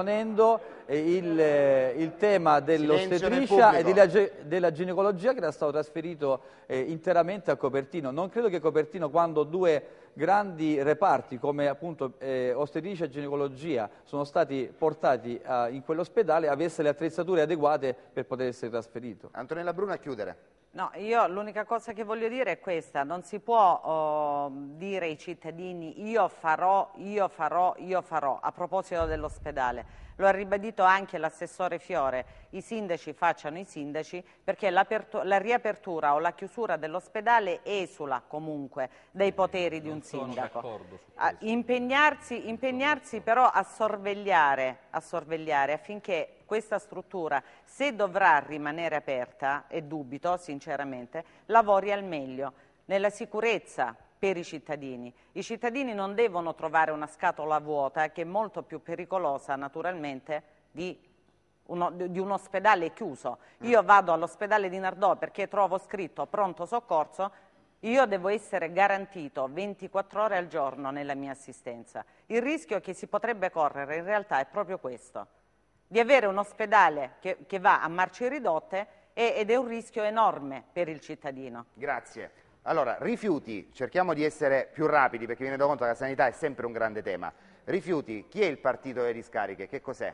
il tema dell'ostetricia e della ginecologia, che era stato trasferito interamente a Copertino. Non credo che Copertino, quando due grandi reparti come appunto ostetricia e ginecologia sono stati portati in quell'ospedale, avesse le attrezzature adeguate per poter essere trasferito. Antonella Bruno, a chiudere. No, io l'unica cosa che voglio dire è questa: non si può dire ai cittadini io farò, a proposito dell'ospedale. Lo ha ribadito anche l'assessore Fiore: i sindaci facciano i sindaci, perché la riapertura o la chiusura dell'ospedale esula comunque dai poteri di un sindaco. Impegnarsi però a sorvegliare affinché questa struttura, se dovrà rimanere aperta, e dubito sinceramente, lavori al meglio, nella sicurezza per i cittadini. I cittadini non devono trovare una scatola vuota, che è molto più pericolosa naturalmente di un ospedale chiuso. Io vado all'ospedale di Nardò perché trovo scritto pronto soccorso, io devo essere garantito 24 ore al giorno nella mia assistenza. Il rischio che si potrebbe correre in realtà è proprio questo, di avere un ospedale che va a marce ridotte, ed è un rischio enorme per il cittadino. Grazie. Allora, rifiuti, cerchiamo di essere più rapidi perché mi rendo conto che la sanità è sempre un grande tema. Rifiuti, chi è il partito delle discariche? Che cos'è?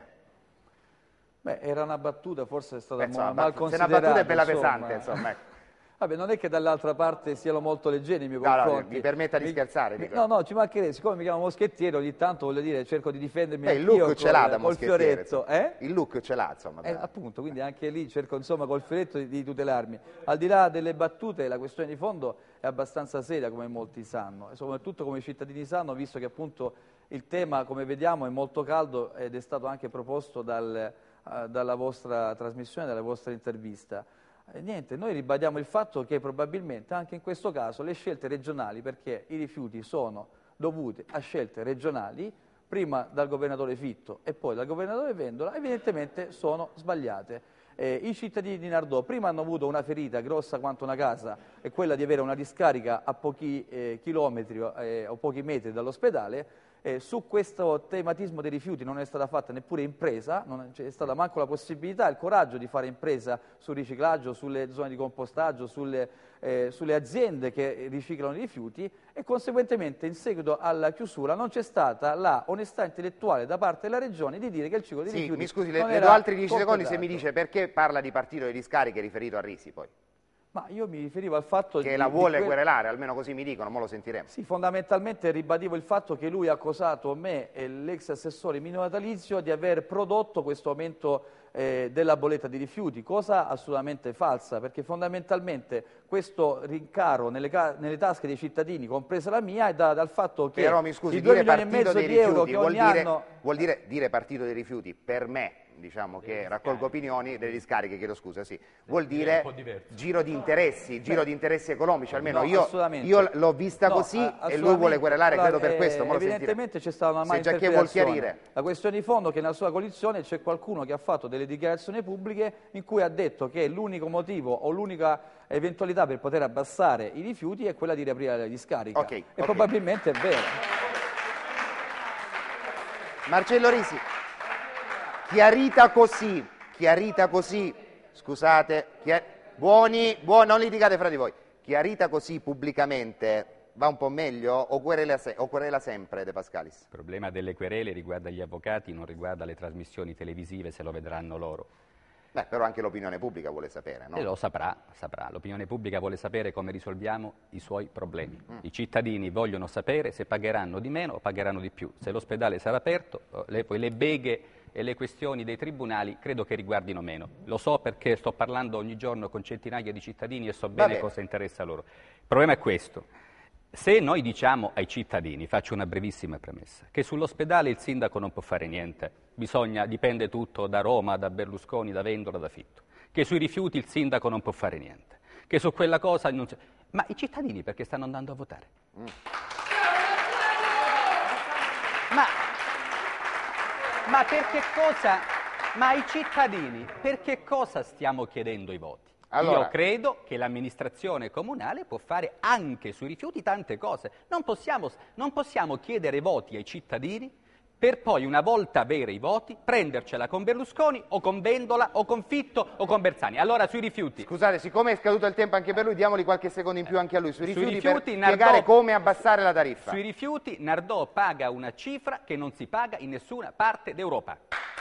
Beh, era una battuta, forse è stata Se mal considerata. una battuta è bella pesante, insomma. Ecco. Vabbè, non è che dall'altra parte siano molto leggeri nei miei confronti. No, mi permetta di scherzare. Dico. No, ci mancherebbe, siccome mi chiamo Moschettiero, ogni tanto, voglio dire, cerco di difendermi il look ce l'ha da col fioretto. Il look ce l'ha, insomma. Appunto, quindi anche lì cerco, insomma, col fioretto di tutelarmi. Al di là delle battute, la questione di fondo è abbastanza seria, come molti sanno, e soprattutto come i cittadini sanno, visto che appunto il tema, come vediamo, è molto caldo ed è stato anche proposto dalla vostra trasmissione, dalla vostra intervista. Niente, noi ribadiamo il fatto che probabilmente anche in questo caso le scelte regionali, perché i rifiuti sono dovuti a scelte regionali, prima dal governatore Fitto e poi dal governatore Vendola, evidentemente sono sbagliate. I cittadini di Nardò prima hanno avuto una ferita grossa quanto una casa, è quella di avere una discarica a pochi chilometri o pochi metri dall'ospedale. Su questo tematismo dei rifiuti non è stata fatta neppure impresa, non c'è stata manco la possibilità, il coraggio di fare impresa sul riciclaggio, sulle zone di compostaggio, sulle aziende che riciclano i rifiuti, e conseguentemente in seguito alla chiusura non c'è stata la onestà intellettuale da parte della Regione di dire che il ciclo dei rifiuti mi scusi, non le era do altri 10 secondi se completato. mi dice perché parla di partito delle discariche riferito a Risi poi. Ma io mi riferivo al fatto che la vuole querelare, almeno così mi dicono, mo lo sentiremo. Sì, fondamentalmente ribadivo il fatto che lui ha accusato me e l'ex assessore minimo natalizio di aver prodotto questo aumento della bolletta di rifiuti, cosa assolutamente falsa, perché fondamentalmente questo rincaro nelle tasche dei cittadini, compresa la mia, è dal fatto che però mi scusi, i 2 dire milioni e partito mezzo dei di euro rifiuti che ogni anno... vuol dire partito dei rifiuti, per me, diciamo che raccolgo opinioni delle discariche, chiedo scusa, sì, vuol dire giro di interessi economici, almeno io l'ho vista così e lui vuole querelare, credo per questo, mo lo evidentemente c'è stata una malinterpretazione. Vuol chiarire. La questione di fondo è che nella sua coalizione c'è qualcuno che ha fatto delle dichiarazioni pubbliche in cui ha detto che l'unico motivo o l'unica eventualità per poter abbassare i rifiuti è quella di riaprire la discarica, e probabilmente è vero. Marcello Risi, chiarita così, scusate, non litigate fra di voi, chiarita così pubblicamente va un po' meglio o querela sempre De Pascalis? Il problema delle querele riguarda gli avvocati, non riguarda le trasmissioni televisive, se lo vedranno loro. Beh, però anche l'opinione pubblica vuole sapere, no? E lo saprà. L'opinione pubblica vuole sapere come risolviamo i suoi problemi. I cittadini vogliono sapere se pagheranno di meno o pagheranno di più. Se l'ospedale sarà aperto, poi le beghe e le questioni dei tribunali credo che riguardino meno. Lo so perché sto parlando ogni giorno con centinaia di cittadini e so bene cosa interessa loro. Il problema è questo. Se noi diciamo ai cittadini, faccio una brevissima premessa, che sull'ospedale il sindaco non può fare niente, dipende tutto da Roma, da Berlusconi, da Vendola, da Fitto, che sui rifiuti il sindaco non può fare niente, che su quella cosa non c'è... Ma i cittadini perché stanno andando a votare? Ma per che cosa? Ma i cittadini per che cosa stiamo chiedendo i voti? Allora. Io credo che l'amministrazione comunale può fare anche sui rifiuti tante cose. Non possiamo chiedere voti ai cittadini per poi, una volta avere i voti, prendercela con Berlusconi o con Vendola o con Fitto o con Bersani. Allora, sui rifiuti... Scusate, siccome è scaduto il tempo anche per lui, diamogli qualche secondo in più anche a lui. Sui rifiuti per spiegare come abbassare la tariffa. Sui rifiuti Nardò paga una cifra che non si paga in nessuna parte d'Europa.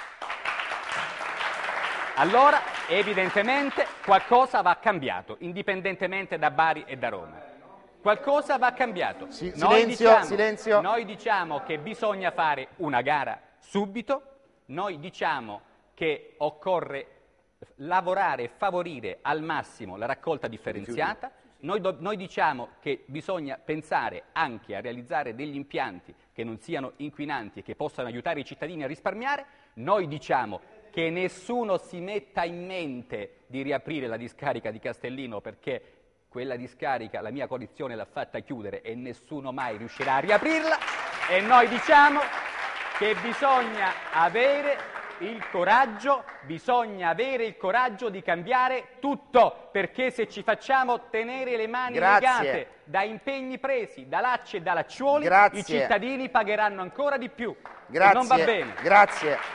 Allora, evidentemente, qualcosa va cambiato, indipendentemente da Bari e da Roma. Qualcosa va cambiato. Silenzio. Noi diciamo che bisogna fare una gara subito, noi diciamo che occorre lavorare e favorire al massimo la raccolta differenziata, noi diciamo che bisogna pensare anche a realizzare degli impianti che non siano inquinanti e che possano aiutare i cittadini a risparmiare, noi diciamo che nessuno si metta in mente di riaprire la discarica di Castellino perché quella discarica la mia coalizione l'ha fatta chiudere e nessuno mai riuscirà a riaprirla, e noi diciamo che bisogna avere il coraggio di cambiare tutto, perché se ci facciamo tenere le mani legate da impegni presi da lacci e da lacciuoli, i cittadini pagheranno ancora di più. E non va bene. Grazie.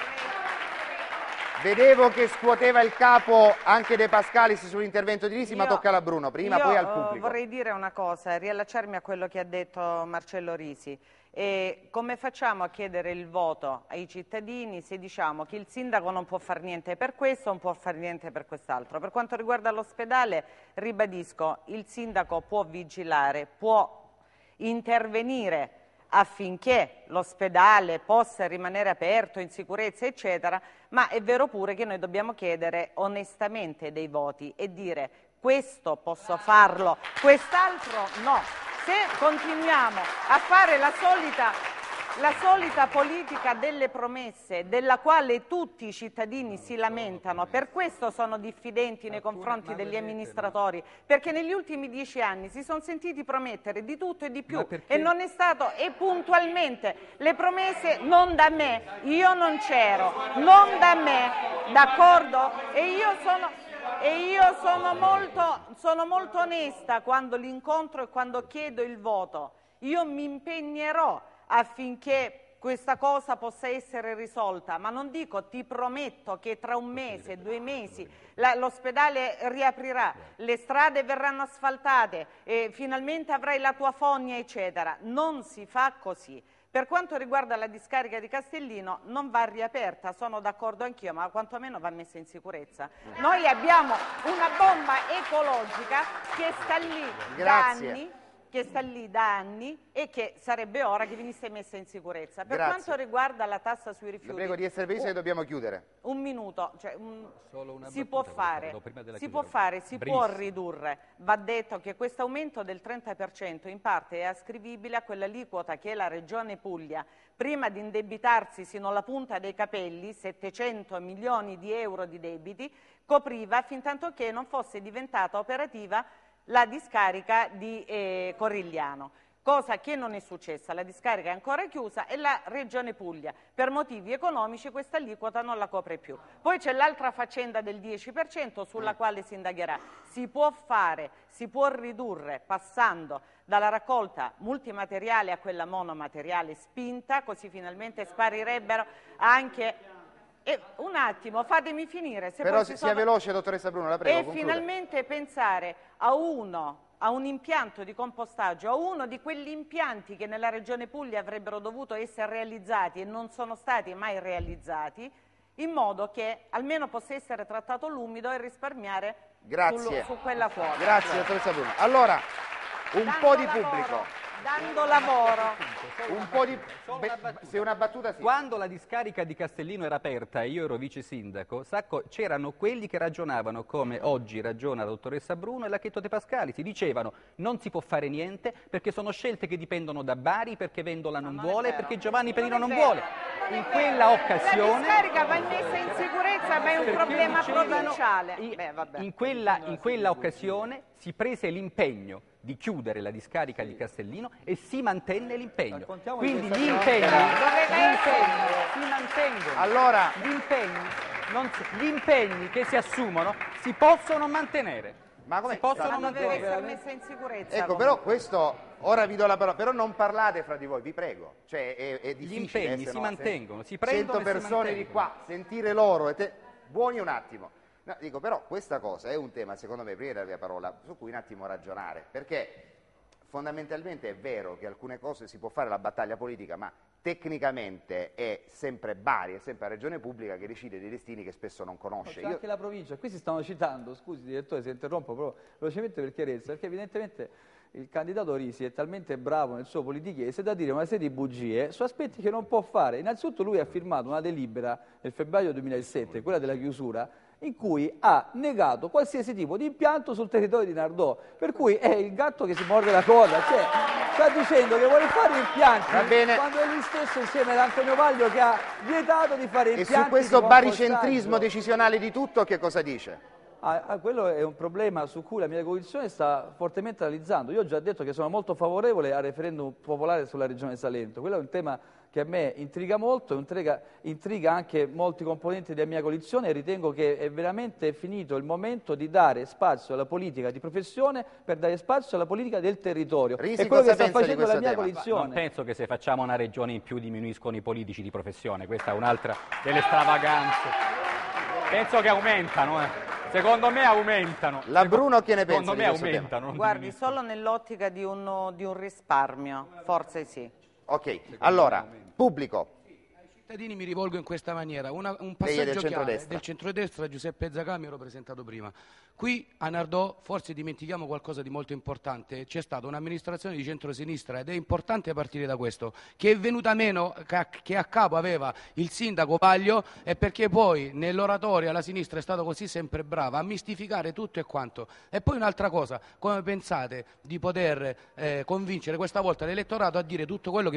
Vedevo che scuoteva il capo anche De Pascalis sull'intervento di Risi, ma tocca alla Bruno, prima poi al pubblico. Vorrei dire una cosa, riallacciarmi a quello che ha detto Marcello Risi. Come facciamo a chiedere il voto ai cittadini se diciamo che il sindaco non può fare niente per questo, non può fare niente per quest'altro? Per quanto riguarda l'ospedale, ribadisco, il sindaco può vigilare, può intervenire affinché l'ospedale possa rimanere aperto, in sicurezza, eccetera, ma è vero pure che noi dobbiamo chiedere onestamente dei voti e dire questo posso farlo, quest'altro no. Se continuiamo a fare la solita politica delle promesse, della quale tutti i cittadini si lamentano, per questo sono diffidenti nei confronti degli amministratori, perché negli ultimi 10 anni si sono sentiti promettere di tutto e di più e non è stato, e puntualmente le promesse non da me, io non c'ero, non da me, d'accordo? E io sono molto onesta quando l'incontro e quando chiedo il voto. Io mi impegnerò affinché questa cosa possa essere risolta, ma non dico ti prometto che tra 1 mese, 2 mesi l'ospedale riaprirà, le strade verranno asfaltate, finalmente avrai la tua fogna, eccetera. Non si fa così. Per quanto riguarda la discarica di Castellino, non va riaperta, sono d'accordo anch'io, ma quantomeno va messa in sicurezza. Noi abbiamo una bomba ecologica che sta lì da anni, e che sarebbe ora che venisse messa in sicurezza. Per quanto riguarda la tassa sui rifiuti... La prego di essere precisa che dobbiamo chiudere. Un minuto, si può ridurre. Va detto che questo aumento del 30% in parte è ascrivibile a quell'aliquota che la Regione Puglia, prima di indebitarsi sino alla punta dei capelli, 700 milioni di euro di debiti, copriva fintanto che non fosse diventata operativa la discarica di Corigliano, cosa che non è successa. La discarica è ancora chiusa e la Regione Puglia, per motivi economici, questa aliquota non la copre più. Poi c'è l'altra faccenda del 10% sulla quale si indagherà. Si può ridurre passando dalla raccolta multimateriale a quella monomateriale spinta, così finalmente sparirebbero anche... un attimo, fatemi finire. Però sia veloce, dottoressa Bruno, la prego. E finalmente pensare a un impianto di compostaggio, a uno di quegli impianti che nella Regione Puglia avrebbero dovuto essere realizzati e non sono stati mai realizzati, in modo che almeno possa essere trattato l'umido e risparmiare su quella quota. Grazie, dottoressa Bruno. Allora, un po' di pubblico. Dando lavoro. Se una battuta sì. Quando la discarica di Castellino era aperta e io ero vice sindaco, c'erano quelli che ragionavano come oggi ragiona la dottoressa Bruno e la Chetto De Pascali. Si dicevano non si può fare niente perché sono scelte che dipendono da Bari, perché Vendola non vuole, perché Giovanni Pelino non vuole. In quella occasione... La discarica va messa in sicurezza, ma è un problema provinciale. In quella occasione si prese l'impegno di chiudere la discarica di Castellino e si mantenne l'impegno. Quindi gli impegni si mantengono. Allora, gli impegni gli impegni che si assumono si possono mantenere. Ma come? Ma deve essere messa in sicurezza. Ecco, però questo, ora vi do la parola, però non parlate fra di voi, vi prego. Cioè, è difficile. Gli impegni si mantengono, si prendono 100 persone di qua, sentire loro, buoni un attimo. No, dico, però questa cosa è un tema, secondo me, prima della mia parola, su cui un attimo ragionare, perché fondamentalmente è vero che alcune cose si può fare la battaglia politica, ma tecnicamente è sempre Bari, è sempre la regione pubblica che decide dei destini che spesso non conosce. C'è anche la provincia, qui si stanno citando, scusi direttore se interrompo, però velocemente per chiarezza, perché evidentemente il candidato Risi è talmente bravo nel suo politichese da dire una serie di bugie su aspetti che non può fare. Innanzitutto lui ha firmato una delibera nel febbraio 2007, quella della chiusura, in cui ha negato qualsiasi tipo di impianto sul territorio di Nardò, per cui è il gatto che si morde la coda, cioè sta dicendo che vuole fare impianti quando è lui stesso insieme ad Antonio Vaglio che ha vietato di fare impianti. E su questo baricentrismo decisionale di tutto che cosa dice? Quello è un problema su cui la mia coalizione sta fortemente analizzando. Io ho già detto che sono molto favorevole al referendum popolare sulla regione Salento, quello è un tema che a me intriga molto, intriga anche molti componenti della mia coalizione e ritengo che è veramente finito il momento di dare spazio alla politica di professione per dare spazio alla politica del territorio. Risi, è quello che sta pensa facendo la mia Ma coalizione. non penso che se facciamo una regione in più diminuiscono i politici di professione, questa è un'altra delle stravaganze. Penso che aumentano, Secondo me aumentano. La Bruno che ne pensa? Secondo me aumentano. Guardi, solo nell'ottica di un risparmio, forse sì. Ok, allora, pubblico. Ai cittadini mi rivolgo in questa maniera. Un passaggio chiave del centrodestra, Giuseppe Zacà, mi ero presentato prima. Qui a Nardò forse dimentichiamo qualcosa di molto importante. C'è stata un'amministrazione di centrosinistra ed è importante partire da questo, che è venuta meno, che a capo aveva il sindaco Vaglio, e perché poi nell'oratoria la sinistra è stata così sempre brava a mistificare tutto e quanto. E poi un'altra cosa, come pensate di poter convincere questa volta l'elettorato a dire tutto quello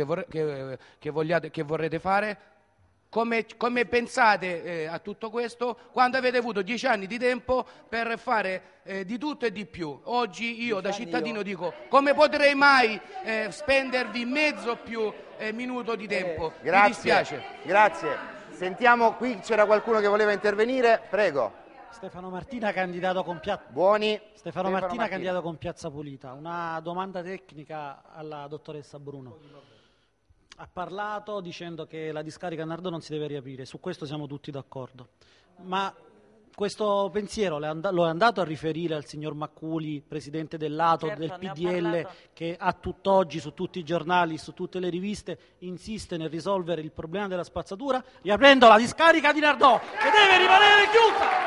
che vorrete fare? Come pensate a tutto questo quando avete avuto 10 anni di tempo per fare di tutto e di più? Oggi io da cittadino dico, come potrei mai spendervi mezzo più minuto di tempo? Grazie, mi dispiace. Grazie. Sentiamo, qui c'era qualcuno che voleva intervenire, prego. Stefano Martina, candidato con Stefano Martina, candidato con Piazza Pulita. Una domanda tecnica alla dottoressa Bruno. Ha parlato dicendo che la discarica a Nardò non si deve riaprire, su questo siamo tutti d'accordo, ma questo pensiero lo è andato a riferire al signor Macculi, presidente dell'ATO, certo, del PDL, che a tutt'oggi su tutti i giornali, su tutte le riviste insiste nel risolvere il problema della spazzatura riaprendo la discarica di Nardò, che deve rimanere chiusa!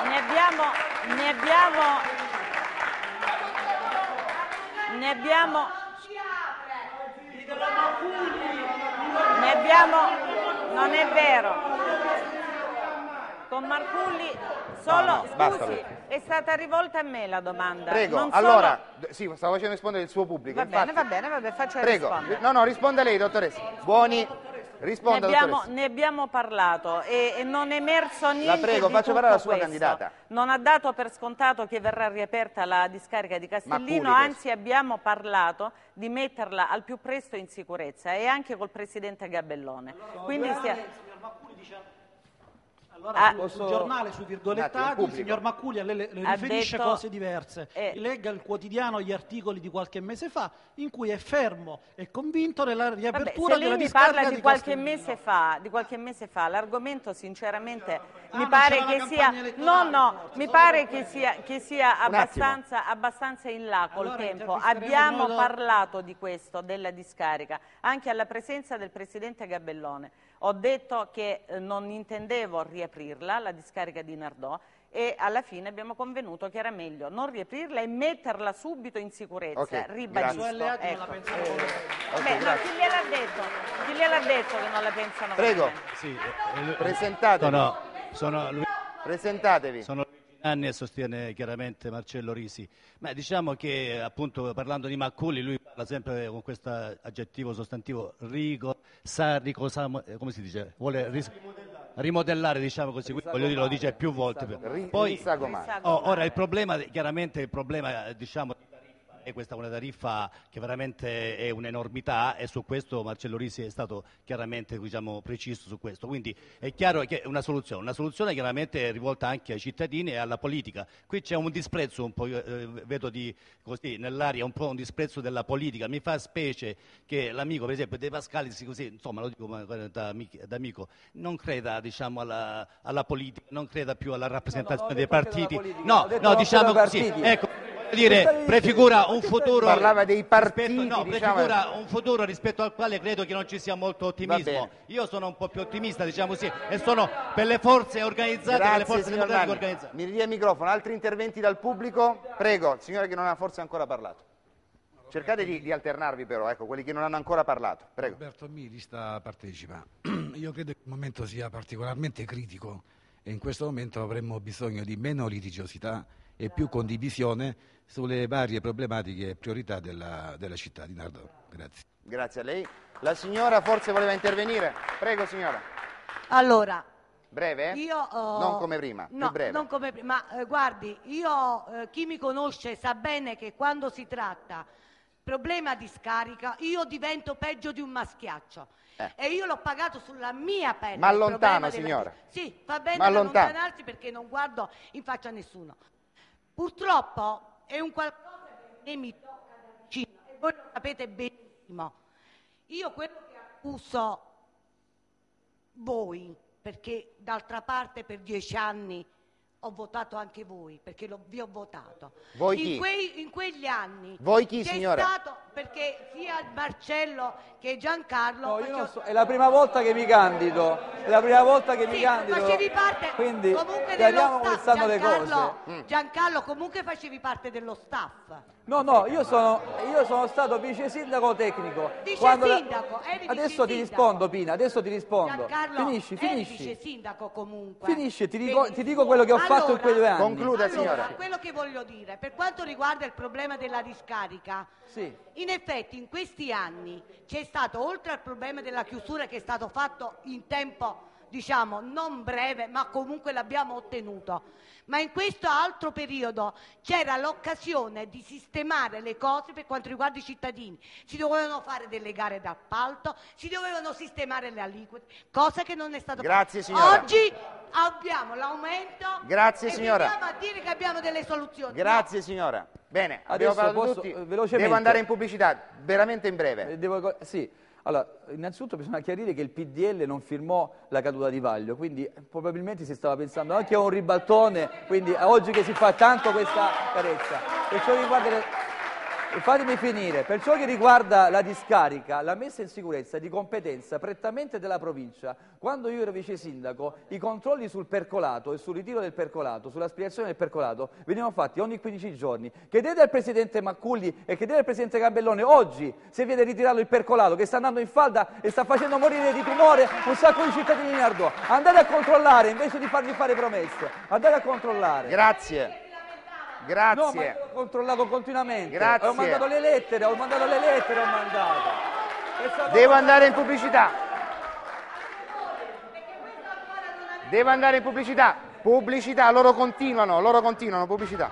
Non è vero. Con Marculli solo, scusi, è stata rivolta a me la domanda. Prego, non allora, sì, stavo facendo rispondere il suo pubblico. Va bene, faccia rispondere. No, risponda lei, dottoressa. Buoni, risponda, dottoressa. Ne abbiamo parlato e non è emerso niente. La prego, faccia parlare la sua questo. candidata. Non ha dato per scontato che verrà riaperta la discarica di Castellino, anzi abbiamo parlato di metterla al più presto in sicurezza e anche col presidente Gabellone. Quindi sul giornale, sui virgolettati, il signor Macculi le riferisce cose diverse. Legga il quotidiano, gli articoli di qualche mese fa, in cui è fermo e convinto nella riapertura della discarica parla di qualche mese fa, l'argomento sinceramente mi pare che sia abbastanza in là col tempo. Abbiamo parlato di questo, della discarica, anche alla presenza del presidente Gabellone. Ho detto che non intendevo riaprirla, la discarica di Nardò, e alla fine abbiamo convenuto che era meglio non riaprirla e metterla subito in sicurezza. Ribadisco. Ecco. Ma chi gliel'ha detto che non la pensano? Prego. Sì, presentatevi. Presentatevi. Sono anni e sostiene chiaramente Marcello Risi. Ma diciamo che appunto parlando di Macculi lui parla sempre con questo aggettivo sostantivo come si dice? Vuole rimodellare, diciamo così, voglio dire, lo dice più volte. Poi ora il problema, chiaramente il problema diciamo di tariffa questa è una tariffa che veramente è un'enormità e su questo Marcello Risi è stato chiaramente preciso su questo. Quindi è chiaro che è una soluzione chiaramente rivolta anche ai cittadini e alla politica. Qui c'è un disprezzo, un po', vedo così nell'aria, un po' un disprezzo della politica. Mi fa specie che l'amico, per esempio, De Pascalis, così, insomma, lo dico da amico, non creda alla politica, non creda più alla rappresentazione dei partiti. No, diciamo così, ecco, prefigura un futuro. Parlava dei partiti, prefigura un futuro rispetto al quale credo che non ci sia molto ottimismo. Io sono un po' più ottimista, diciamo così, e sono per le forze organizzate, Grazie, le forze democratiche organizzate. Mi ridì il microfono, altri interventi dal pubblico? Prego, signore che non ha forse ancora parlato. Cercate di alternarvi però, ecco, quelli che non hanno ancora parlato. Prego. Roberto Mi, lista partecipa. Io credo che il momento sia particolarmente critico e in questo momento avremmo bisogno di meno litigiosità e più condivisione sulle varie problematiche e priorità della città di Nardò. Grazie. Grazie a lei. La signora forse voleva intervenire. Prego signora. Allora. Breve? Non come prima, no, più breve. Non come prima. Ma guardi, chi mi conosce sa bene che quando si tratta problema di scarica io divento peggio di un maschiaccio. E io l'ho pagato sulla mia pelle. Ma lontano, signora. Sì, va bene allontanarsi perché non guardo in faccia a nessuno. Purtroppo è un qualcosa che mi tocca da vicino e voi lo sapete benissimo. Io quello che accuso voi, perché d'altra parte per 10 anni ho votato anche voi, perché vi ho votato. Voi chi? In quegli anni. Voi chi, c'è signora? Stato, perché sia Marcello che Giancarlo... È la prima volta che mi candido, facevi parte quindi comunque dello speriamo come staff, stanno le cose. Giancarlo, comunque facevi parte dello staff. No, io sono stato vice sindaco tecnico. Adesso ti rispondo, Pina, adesso ti rispondo. Giancarlo, Finisci. vice sindaco comunque. Finisci, ti dico quello che ho fatto in quei 2 anni. Concluda, signora. Quello che voglio dire, per quanto riguarda il problema della discarica, in effetti in questi anni c'è stato, oltre al problema della chiusura che è stato fatto in tempo, diciamo, non breve, ma comunque l'abbiamo ottenuto. Ma in questo altro periodo c'era l'occasione di sistemare le cose per quanto riguarda i cittadini. Si dovevano fare delle gare d'appalto, si dovevano sistemare le aliquote, cosa che non è stato fatto. Grazie, signora. Oggi abbiamo l'aumento. Grazie, e signora. veniamo a dire che abbiamo delle soluzioni. Grazie, signora. Bene, abbiamo parlato tutti. Velocemente. Devo andare in pubblicità, veramente in breve. Sì. Allora, innanzitutto bisogna chiarire che il PDL non firmò la caduta di Vaglio, quindi probabilmente si stava pensando anche a un ribaltone, quindi oggi che si fa tanto questa carezza. Fatemi finire, per ciò che riguarda la discarica, la messa in sicurezza è di competenza prettamente della provincia. Quando io ero vice sindaco, i controlli sul percolato e sul ritiro del percolato, sull'aspirazione del percolato, venivano fatti ogni 15 giorni. Chiedete al presidente Macculli e chiedete al presidente Gambellone oggi se viene ritirato il percolato che sta andando in falda e sta facendo morire di tumore un sacco di cittadini di Nardò. Andate a controllare invece di fargli fare promesse. Andate a controllare. Grazie. Grazie. No, ma io ho controllato continuamente. Grazie. Ho mandato le lettere. Devo andare in pubblicità. Pubblicità, loro continuano, pubblicità.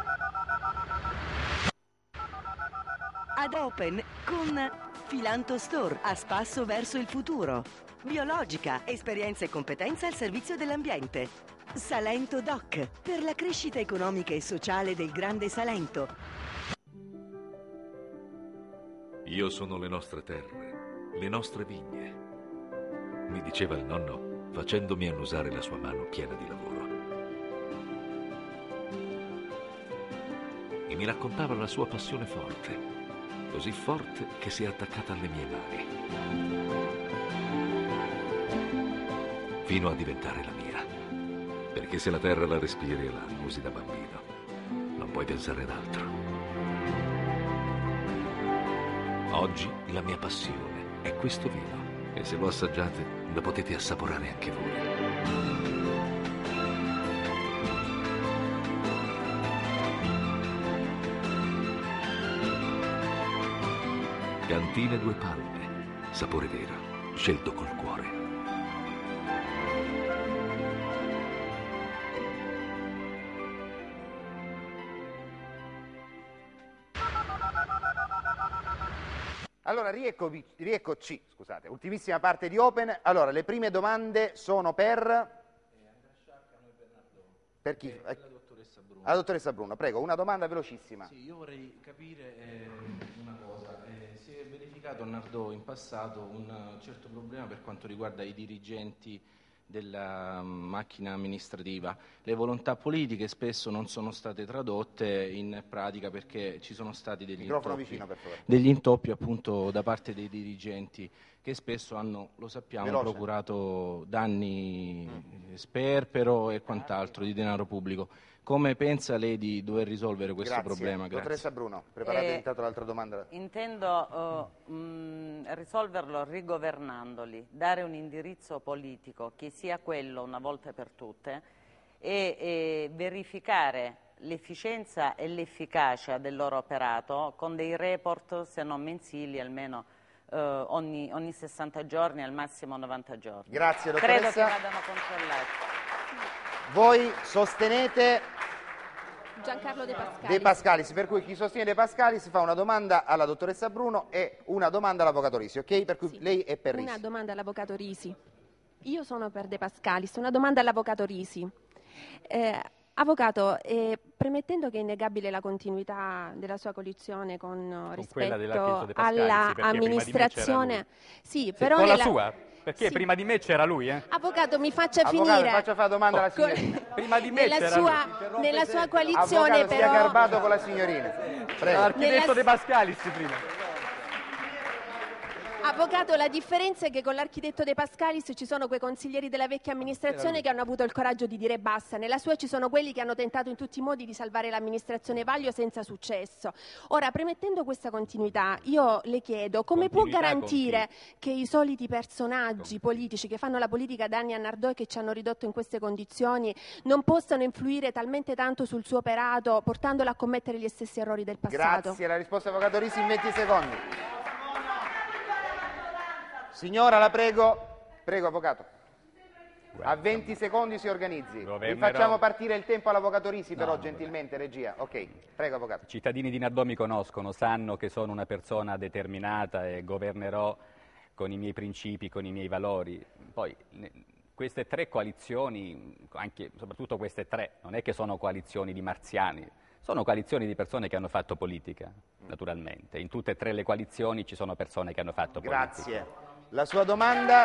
Ad Open con Filanto Store, a spasso verso il futuro. Biologica, esperienza e competenza al servizio dell'ambiente. Salento Doc, per la crescita economica e sociale del Grande Salento. Io sono le nostre terre, le nostre vigne, mi diceva il nonno, facendomi annusare la sua mano piena di lavoro. E mi raccontava la sua passione forte, così forte che si è attaccata alle mie mani, fino a diventare la mia. Perché se la terra la respiri e la annusi da bambino, non puoi pensare ad altro. Oggi la mia passione è questo vino e se lo assaggiate lo potete assaporare anche voi. Cantine Due Palme, sapore vero, scelto col cuore. Allora, rieccoci, scusate, ultimissima parte di Open. Allora, le prime domande sono per chi? La dottoressa Bruno. La dottoressa Bruno, prego, una domanda velocissima. Sì, io vorrei capire una cosa. Si è verificato a Nardò in passato un certo problema per quanto riguarda i dirigenti della macchina amministrativa. Le volontà politiche spesso non sono state tradotte in pratica perché ci sono stati degli intoppi appunto da parte dei dirigenti che spesso hanno, lo sappiamo, procurato danni, sperpero e quant'altro di denaro pubblico. Come pensa lei di dover risolvere questo problema? Grazie. Dottoressa Bruno, preparate intanto l'altra domanda. Intendo risolverlo rigovernandoli, dare un indirizzo politico che sia quello una volta per tutte e verificare l'efficienza e l'efficacia del loro operato con dei report, se non mensili, almeno ogni 60 giorni, al massimo 90 giorni. Grazie, dottoressa. Credo che vadano controllati. Voi sostenete Giancarlo De Pascalis. De Pascalis, per cui chi sostiene De Pascalis fa una domanda alla dottoressa Bruno e una domanda all'avvocato Risi, ok? Per cui lei è per Risi. Una domanda all'avvocato Risi. Io sono per De Pascalis, una domanda all'avvocato Risi. Avvocato, premettendo che è innegabile la continuità della sua coalizione con rispetto all'amministrazione, sì, però con la sua? Perché prima di me c'era lui, Avvocato, mi faccia finire. Faccia fare domanda alla signorina. Prima di me c'era lui. Nella sua coalizione, Avvocato, sia garbato con la signorina. Prego. L'architetto De Pascalis prima. Avvocato, la differenza è che con l'architetto De Pascalis ci sono quei consiglieri della vecchia amministrazione che hanno avuto il coraggio di dire basta. Nella sua ci sono quelli che hanno tentato in tutti i modi di salvare l'amministrazione Vaglio senza successo. Ora, premettendo questa continuità, io le chiedo come può garantire che i soliti personaggi politici che fanno la politica da anni a Nardò e che ci hanno ridotto in queste condizioni non possano influire talmente tanto sul suo operato portandolo a commettere gli stessi errori del passato? Grazie, la risposta avvocato Risi in 20 secondi. Signora, la prego. Prego, avvocato. A 20 secondi si organizzi. Vi facciamo partire il tempo all'avvocato Risi, però, gentilmente, regia. Ok, prego, avvocato. I cittadini di Nardò mi conoscono, sanno che sono una persona determinata e governerò con i miei principi, con i miei valori. Poi, queste tre coalizioni, soprattutto queste tre, non è che sono coalizioni di marziani, sono coalizioni di persone che hanno fatto politica, naturalmente. In tutte e tre le coalizioni ci sono persone che hanno fatto politica. Grazie. La sua domanda?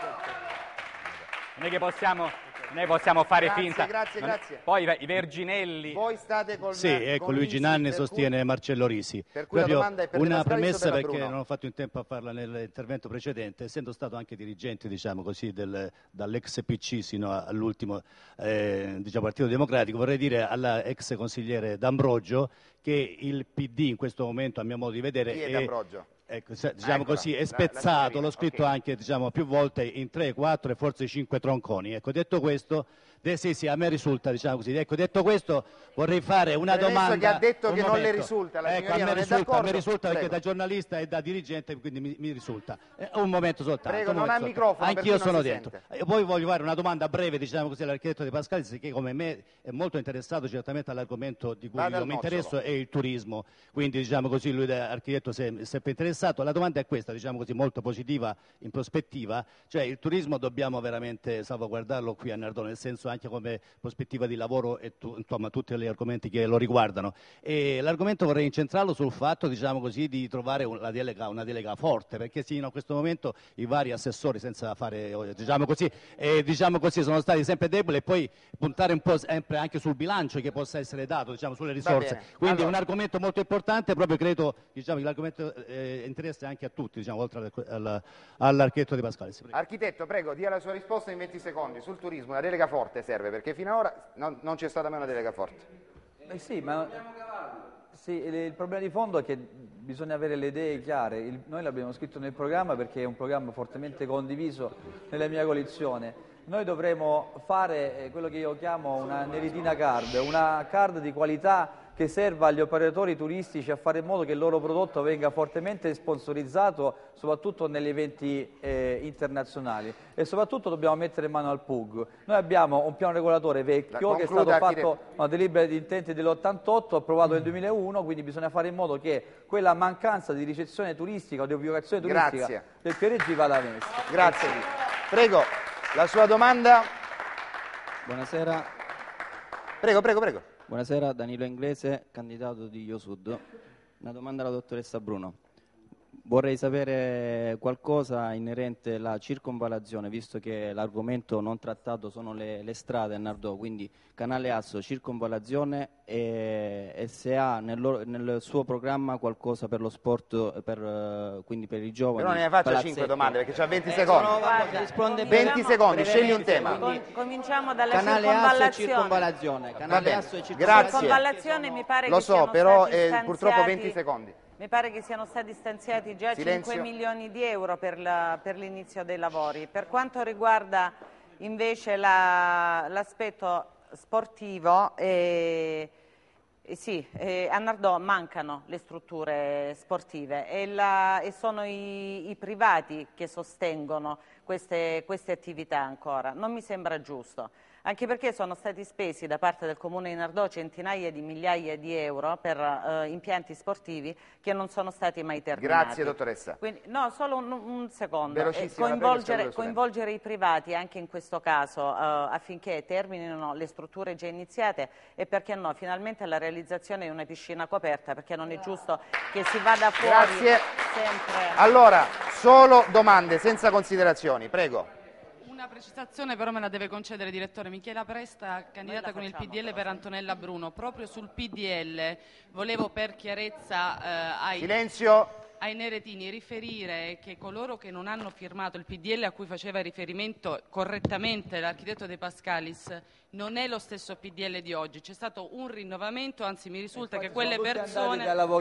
Non è che possiamo fare finta. Grazie. Poi i Verginelli. Voi state con Sì, ecco, Luigi Nanni sostiene Marcello Risi. Per cui la domanda è per una De Pascalis premessa o per perché Bruno? non ho fatto in tempo a farla nell'intervento precedente, essendo stato anche dirigente, diciamo così, dall'ex PC sino all'ultimo Partito Democratico, vorrei dire alla ex consigliere D'Ambrogio che il PD in questo momento, a mio modo di vedere, Chi è D'Ambrogio? Ecco, diciamo così, è spezzato, l'ho scritto anche più volte in 3, 4 e forse 5 tronconi. Ecco, detto questo, sì, a me risulta, diciamo così. Ecco, detto questo, vorrei fare una domanda. Che ha detto che non le risulta, la signorina non è d'accordo? A me risulta perché da giornalista e da dirigente, quindi mi risulta. Un momento soltanto. Prego, non ha microfono. Anch'io sono dentro. Poi voglio fare una domanda breve, diciamo così, all'architetto De Pascalis, che come me è molto interessato certamente all'argomento di cui io mi interesso, è il turismo. Quindi, diciamo così, lui da architetto si è sempre interessato. La domanda è questa, diciamo così, molto positiva in prospettiva, cioè il turismo dobbiamo veramente salvaguardarlo qui a Nardò, nel senso anche come prospettiva di lavoro e insomma tutti gli argomenti che lo riguardano. E l'argomento vorrei incentrarlo sul fatto, diciamo così, di trovare una delega forte, perché sì, in questo momento i vari assessori, senza fare, diciamo così, sono stati sempre deboli, e poi puntare un po' sempre anche sul bilancio che possa essere dato, diciamo, sulle risorse. Quindi un argomento molto importante, proprio credo, diciamo, che l'argomento interessa anche a tutti, diciamo, oltre all'architetto De Pascalis. Architetto, prego, dia la sua risposta in 20 secondi. Sul turismo una delega forte serve, perché fino ad ora non c'è stata mai una delega forte. Il problema di fondo è che bisogna avere le idee chiare. Noi l'abbiamo scritto nel programma perché è un programma fortemente condiviso nella mia coalizione. Noi dovremo fare quello che io chiamo una neritina card, una card di qualità che serva agli operatori turistici a fare in modo che il loro prodotto venga fortemente sponsorizzato, soprattutto negli eventi internazionali, e soprattutto dobbiamo mettere mano al PUG. Noi abbiamo un piano regolatore vecchio che è stato fatto una delibera di intenti dell'88, approvato nel 2001, quindi bisogna fare in modo che quella mancanza di ricezione turistica o di obbligazione turistica del PRG vada messa. Grazie. Prego, la sua domanda. Buonasera. Prego. Buonasera, Danilo Inglese, candidato di Io Sud. Una domanda alla dottoressa Bruno. Vorrei sapere qualcosa inerente alla circonvallazione, visto che l'argomento non trattato sono le strade a Nardò, quindi Canale Asso, circonvallazione, e se ha nel suo programma qualcosa per lo sport, quindi per i giovani. Però ne faccia 5 domande perché c'ha 20 secondi. 20 secondi, scegli un tema. Cominciamo dalla Canale Asso e circonvallazione. Canale Asso e circonvallazione. Circonvallazione mi pare Lo che so, siano però stati purtroppo 20 secondi. Mi pare che siano stati stanziati già Silenzio. 5 milioni di euro per l'inizio dei lavori. Per quanto riguarda invece l'aspetto sportivo, sì, a Nardò mancano le strutture sportive e sono i privati che sostengono queste attività ancora. Non mi sembra giusto. Anche perché sono stati spesi da parte del Comune di Nardò centinaia di migliaia di euro per impianti sportivi che non sono stati mai terminati. Grazie dottoressa. Quindi, no, solo un secondo. Velocissimo, Coinvolgere i privati anche in questo caso affinché terminino le strutture già iniziate e, perché no, finalmente la realizzazione di una piscina coperta, perché non è giusto che si vada fuori. Grazie. Sempre. Allora, solo domande senza considerazioni, prego. Una precisazione però me la deve concedere, direttore. Michela Presta, candidata con il PDL per Antonella Bruno. Proprio sul PDL volevo, per chiarezza ai neretini, riferire che coloro che non hanno firmato il PDL a cui faceva riferimento correttamente l'architetto De Pascalis non è lo stesso PDL di oggi. C'è stato un rinnovamento, anzi mi risulta che quelle persone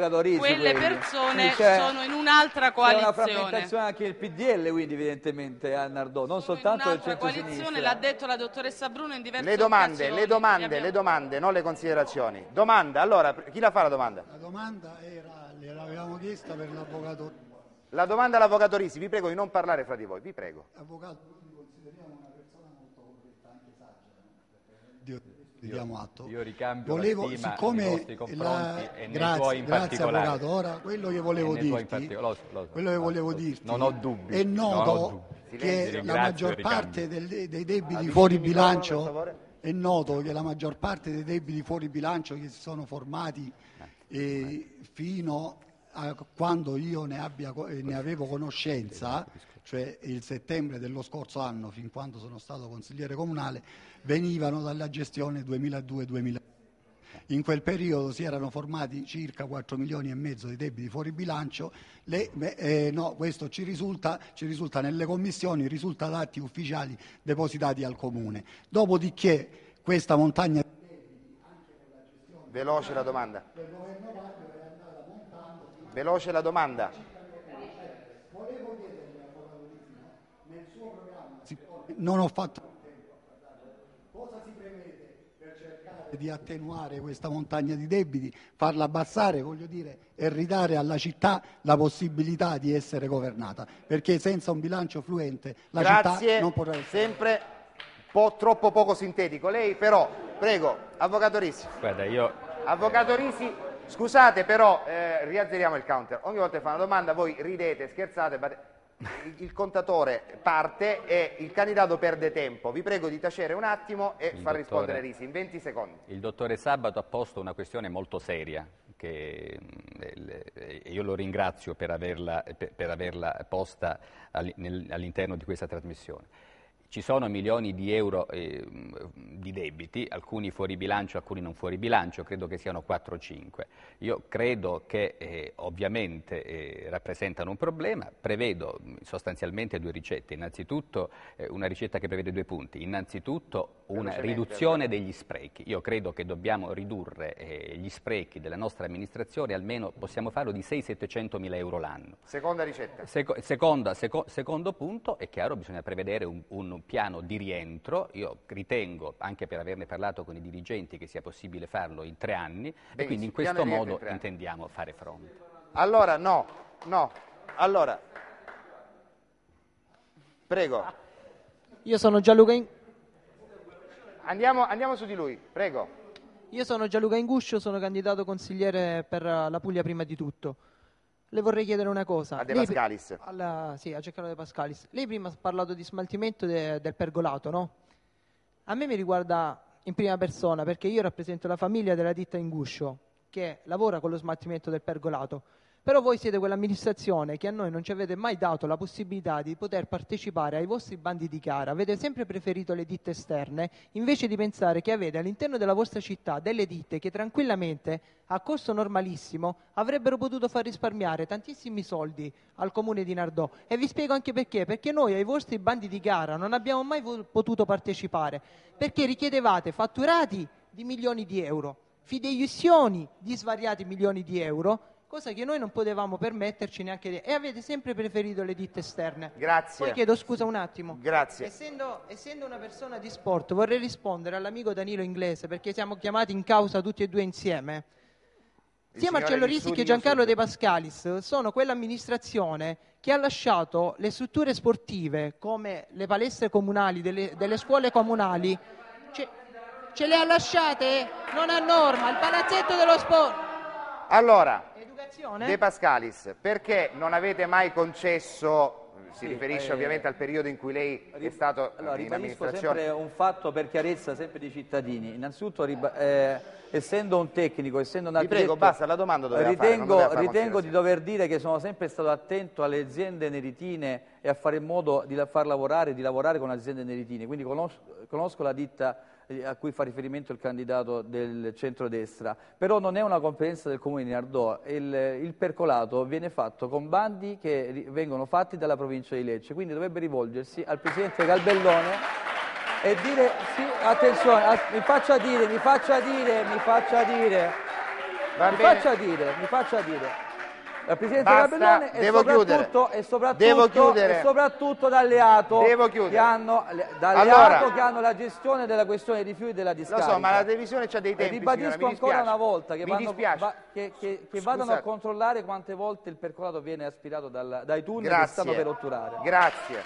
sono in un'altra coalizione. C'è una frammentazione anche del PDL, quindi evidentemente a Nardò, non soltanto del centro-sinistra. L'ha detto la dottoressa Bruno in diverse occasioni. Le occasioni. domande, non le considerazioni. Domanda, allora, chi la fa la domanda? La domanda gliel'avevamo chiesta per l'avvocato. La domanda all'avvocato Risi, vi prego di non parlare fra di voi, vi prego. Avvocato, consideriamo una persona molto corretta, anche saggia, no? Diamo atto. Io ricambio la stima nei vostri confronti e nei tuoi in grazie particolare. Avvocato. Ora, quello che volevo dirti, non ho dubbi. È noto che la maggior parte dei debiti fuori bilancio, è noto che la maggior parte dei debiti fuori bilancio che si sono formati fino a quando io ne avevo conoscenza, cioè il settembre dello scorso anno, fin quando sono stato consigliere comunale, venivano dalla gestione 2002-2003. In quel periodo si erano formati circa 4 milioni e mezzo di debiti fuori bilancio. Questo ci risulta nelle commissioni, risulta da atti ufficiali depositati al Comune. Dopodiché questa montagna di debiti, anche con la gestione veloce la domanda. Del governo Maggio, è andata montando. Veloce la domanda. Volevo chiederle nel suo programma, non ho fatto cosa si prevede per cercare di attenuare questa montagna di debiti, farla abbassare, voglio dire, e ridare alla città la possibilità di essere governata, perché senza un bilancio fluente la città non potrà essere sempre troppo poco sintetico. Lei però, prego, avvocato Risi. Avvocato Risi, scusate però, riazzeriamo il counter. Ogni volta che fa una domanda voi ridete, scherzate, il contatore parte e il candidato perde tempo. Vi prego di tacere un attimo e far rispondere Risi in 20 secondi. Il dottore Sabato ha posto una questione molto seria, che io lo ringrazio per averla posta all'interno di questa trasmissione. Ci sono milioni di euro di debiti, alcuni fuori bilancio, alcuni non fuori bilancio, credo che siano 4 o 5. Io credo che ovviamente rappresentano un problema. Prevedo sostanzialmente 2 ricette. Innanzitutto una ricetta che prevede 2 punti. Innanzitutto una riduzione degli sprechi. Io credo che dobbiamo ridurre gli sprechi della nostra amministrazione, almeno possiamo farlo di 600-700 mila euro l'anno. Seconda ricetta. Secondo punto, è chiaro, bisogna prevedere un un piano di rientro. Io ritengo, anche per averne parlato con i dirigenti, che sia possibile farlo in 3 anni. Benissimo. E quindi in questo modo intendiamo fare fronte. Allora, allora, prego. Io sono Gianluca Andiamo su di lui, prego. Io sono Gianluca Inguscio, sono candidato consigliere per la Puglia prima di tutto. Le vorrei chiedere una cosa. A De Pascalis. Sì, a Giancarlo De Pascalis. Lei prima ha parlato di smaltimento del pergolato, no? A me mi riguarda in prima persona, perché io rappresento la famiglia della ditta Inguscio, che lavora con lo smaltimento del pergolato. Però voi siete quell'amministrazione che a noi non ci avete mai dato la possibilità di poter partecipare ai vostri bandi di gara. Avete sempre preferito le ditte esterne, invece di pensare che avete all'interno della vostra città delle ditte che tranquillamente, a costo normalissimo, avrebbero potuto far risparmiare tantissimi soldi al comune di Nardò. E vi spiego anche perché. Perché noi ai vostri bandi di gara non abbiamo mai potuto partecipare, perché richiedevate fatturati di milioni di euro, fideiussioni di svariati milioni di euro, cosa che noi non potevamo permetterci neanche e avete sempre preferito le ditte esterne. Grazie. Poi chiedo scusa un attimo. Grazie. Essendo una persona di sport, vorrei rispondere all'amico Danilo Inglese, perché siamo chiamati in causa tutti e due insieme. Sia Marcello Risi che Giancarlo De Pascalis sono quell'amministrazione che ha lasciato le strutture sportive come le palestre comunali, delle scuole comunali, ce le ha lasciate non a norma, il palazzetto dello sport. Allora, De Pascalis, perché non avete mai concesso, si riferisce ovviamente al periodo in cui lei è stato in amministrazione? Sempre un fatto per chiarezza sempre dei cittadini. Innanzitutto, essendo un tecnico, essendo un architetto, vi prego, basta, la domanda doveva fare, ritengo di dover dire che sono sempre stato attento alle aziende neritine e a fare in modo di lavorare con aziende neritine, quindi conosco la ditta a cui fa riferimento il candidato del centrodestra, però non è una competenza del comune di Nardò. Il percolato viene fatto con bandi che vengono fatti dalla provincia di Lecce, quindi dovrebbe rivolgersi al presidente Galbellone e dire sì, attenzione, mi faccia dire. Il presidente Galbellone e soprattutto d'alleato che hanno la gestione della questione dei rifiuti della discarica. Lo so, ma la televisione c'ha dei tempi. E ribadisco ancora una volta che vadano a controllare quante volte il percolato viene aspirato dai tunnel che stanno per otturare. Grazie.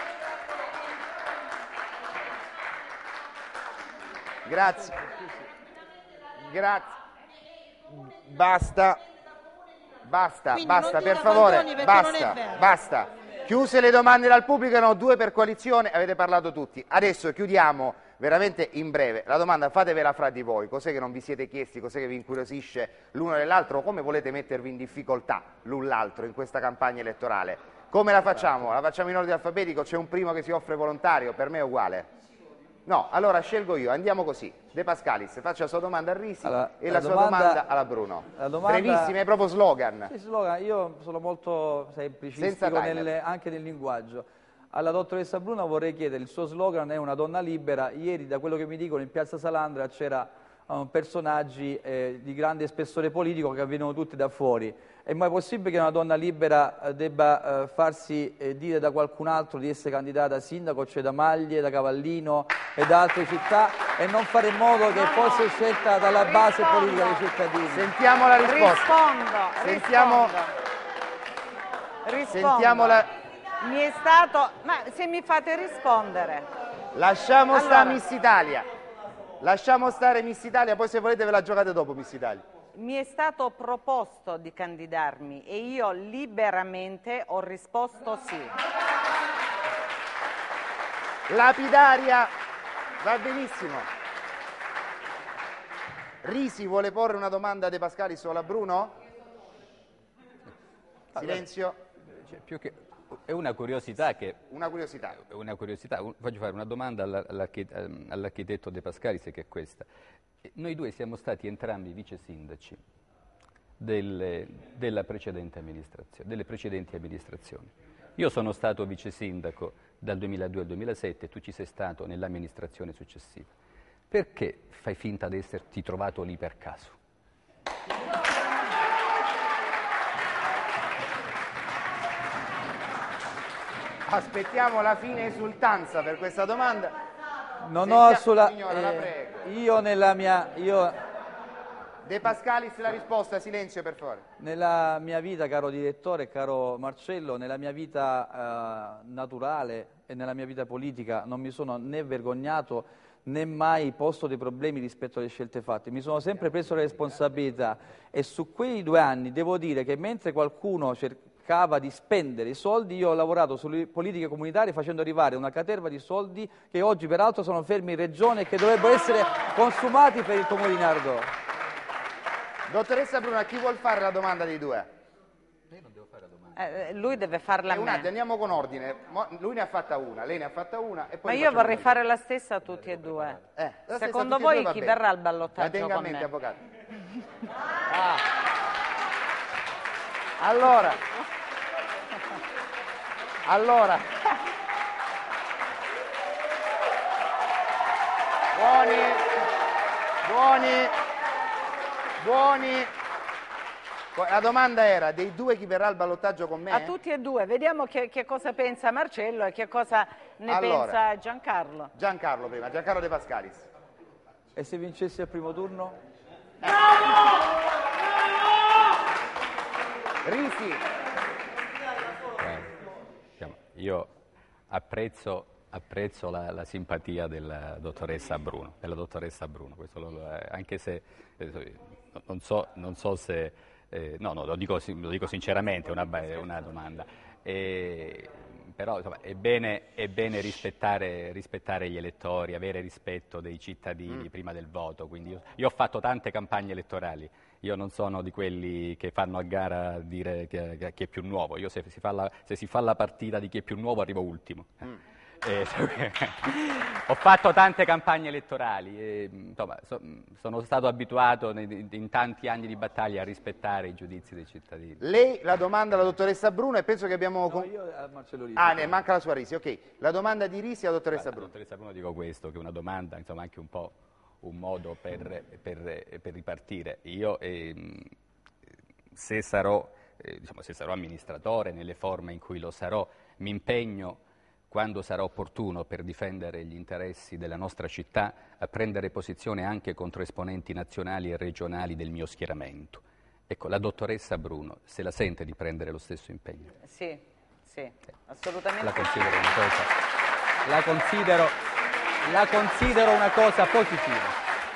Basta, per favore, basta. Chiuse le domande dal pubblico, erano 2 per coalizione, avete parlato tutti. Adesso chiudiamo veramente in breve. La domanda fatevela fra di voi, cos'è che non vi siete chiesti, cos'è che vi incuriosisce l'uno nell'altro, come volete mettervi in difficoltà l'un l'altro in questa campagna elettorale? Come la facciamo? La facciamo in ordine alfabetico, c'è un primo che si offre volontario, per me è uguale. No, allora scelgo io, andiamo così. De Pascalis, faccia la sua domanda a Risi e la sua domanda alla Bruno. Brevissima, è proprio slogan. Sì, slogan. Io sono molto semplicistico anche nel linguaggio. Alla dottoressa Bruno vorrei chiedere, il suo slogan è una donna libera. Ieri, da quello che mi dicono, in piazza Salandra c'era personaggi di grande spessore politico che venivano tutti da fuori. È mai possibile che una donna libera debba farsi dire da qualcun altro di essere candidata a sindaco, cioè da Maglie, da Cavallino e da altre città, e non fare in modo che fosse scelta dalla base politica dei cittadini? Sentiamo la risposta. Sentiamo la... Mi è stato... Ma se mi fate rispondere... Lasciamo stare Miss Italia. Lasciamo stare Miss Italia, poi se volete ve la giocate dopo Miss Italia. Mi è stato proposto di candidarmi e io liberamente ho risposto sì. Lapidaria, va benissimo. Risi vuole porre una domanda a De Pascalis o alla Bruno? Silenzio. Più che... È una curiosità che... Una curiosità. Voglio fare una domanda all'architetto De Pascalis, che è questa. Noi due siamo stati entrambi vice sindaci delle precedenti amministrazioni. Io sono stato vice sindaco dal 2002 al 2007, tu ci sei stato nell'amministrazione successiva. Perché fai finta di esserti trovato lì per caso? Aspettiamo la fine esultanza per questa domanda. Non ho assolutamente... Signora, la prego. Io nella mia... De Pascalis la risposta, silenzio per favore. Nella mia vita, caro direttore, caro Marcello, nella mia vita naturale e nella mia vita politica non mi sono né vergognato né mai posto dei problemi rispetto alle scelte fatte. Mi sono sempre preso le responsabilità e su quei 2 anni devo dire che mentre qualcuno cercava di spendere i soldi, io ho lavorato sulle politiche comunitarie facendo arrivare una caterva di soldi che oggi peraltro sono fermi in regione e che dovrebbero essere consumati per il Comune di Nardò. Dottoressa Bruno, a chi vuol fare la domanda dei due? Io non devo fare la domanda. Lui deve farla a me. Un attimo, andiamo con ordine. Lui ne ha fatta una, lei ne ha fatta una. E poi ma io vorrei fare la stessa a tutti e due. Secondo voi chi verrà al ballottaggio la tenga con a mente, me? avvocato. Allora. Buoni. La domanda era, dei due chi verrà al ballottaggio con me? A tutti e due, vediamo che cosa pensa Marcello e che cosa ne pensa Giancarlo. Giancarlo prima, Giancarlo De Pascalis. E se vincessi al primo turno? Risi. Io apprezzo la simpatia della dottoressa Bruno, anche se non so se lo dico sinceramente, è una domanda. Però insomma, è bene rispettare gli elettori, avere rispetto dei cittadini prima del voto. Quindi io ho fatto tante campagne elettorali, io non sono di quelli che fanno a gara a dire chi è più nuovo. Io se si fa la partita di chi è più nuovo arrivo ultimo. Ho fatto tante campagne elettorali e, insomma, sono stato abituato in tanti anni di battaglia a rispettare i giudizi dei cittadini. Lei la domanda alla dottoressa Bruno e penso che abbiamo... No, io a Marcello Risi. Ne manca la sua Risi, ok. La domanda di Risi alla dottoressa Bruno. Alla dottoressa Bruno dico questo, che è una domanda, insomma, anche un po' un modo per ripartire. Io se sarò amministratore nelle forme in cui lo sarò, mi impegno quando sarà opportuno per difendere gli interessi della nostra città, a prendere posizione anche contro esponenti nazionali e regionali del mio schieramento. Ecco, la dottoressa Bruno se la sente di prendere lo stesso impegno? Sì, assolutamente. La considero una cosa positiva.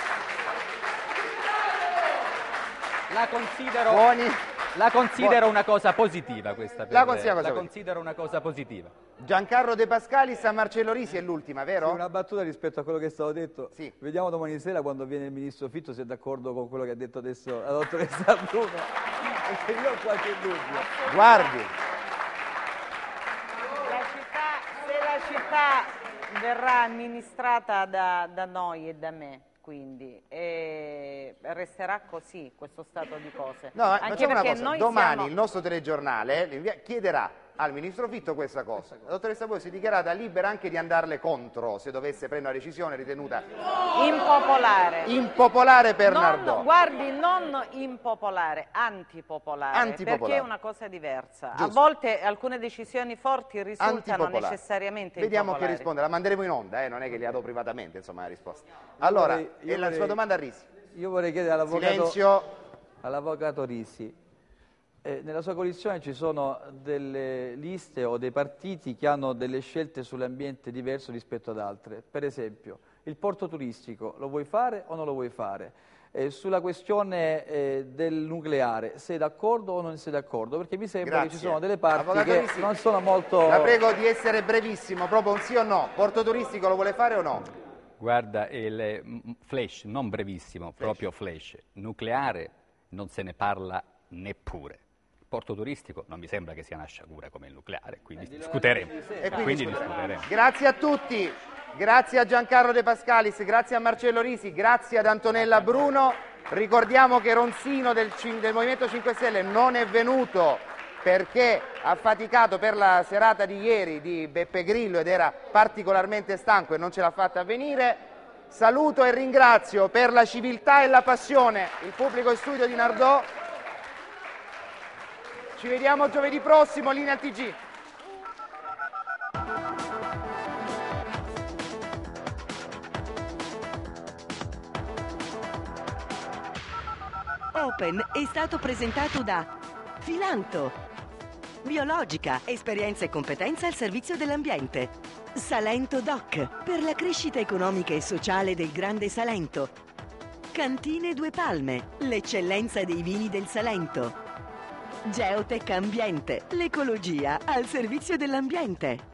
La considero una cosa positiva questa. La considero una cosa positiva. Giancarlo De Pascalis a Marcello Risi è l'ultima, vero? Sì, una battuta rispetto a quello che è stato detto. Sì. Vediamo domani sera quando viene il ministro Fitto se è d'accordo con quello che ha detto adesso la dottoressa Bruno. Perché io ho qualche dubbio. Guardi. Se la città verrà amministrata da noi e da me, quindi resterà così questo stato di cose. No, anche perché noi domani il nostro telegiornale chiederà al ministro Fitto questa cosa. La dottoressa Bruno si è dichiarata libera anche di andarle contro se dovesse prendere una decisione ritenuta impopolare per Nardò. Guardi, non impopolare, antipopolare, perché è una cosa diversa. Giusto. A volte alcune decisioni forti risultano necessariamente Vediamo impopolari. che risponde, la manderemo in onda, non è che le do privatamente, insomma, la risposta. Allora, la sua domanda a Risi. Io vorrei chiedere all'avvocato Risi. Nella sua coalizione ci sono delle liste o dei partiti che hanno delle scelte sull'ambiente diverse rispetto ad altre. Per esempio, il porto turistico lo vuoi fare o non lo vuoi fare? Sulla questione del nucleare, sei d'accordo o non sei d'accordo? Perché mi sembra che ci sono delle parti che non sono molto... La prego di essere brevissimo, proprio un sì o no. Porto turistico lo vuole fare o no? Guarda, flash, non brevissimo, proprio flash. Nucleare non se ne parla neppure. Porto turistico non mi sembra che sia una sciagura come il nucleare, quindi discuteremo. Grazie a tutti, grazie a Giancarlo De Pascalis, grazie a Marcello Risi, grazie ad Antonella Bruno. Ricordiamo che Ronzino del Movimento 5 Stelle non è venuto perché ha faticato per la serata di ieri di Beppe Grillo ed era particolarmente stanco e non ce l'ha fatta venire. Saluto e ringrazio per la civiltà e la passione il pubblico in studio di Nardò. Ci vediamo giovedì prossimo, linea al TG. Open è stato presentato da Filanto. Biologica, esperienza e competenza al servizio dell'ambiente. Salento Doc, per la crescita economica e sociale del Grande Salento. Cantine Due Palme, l'eccellenza dei vini del Salento. Geotech Ambiente, l'ecologia al servizio dell'ambiente.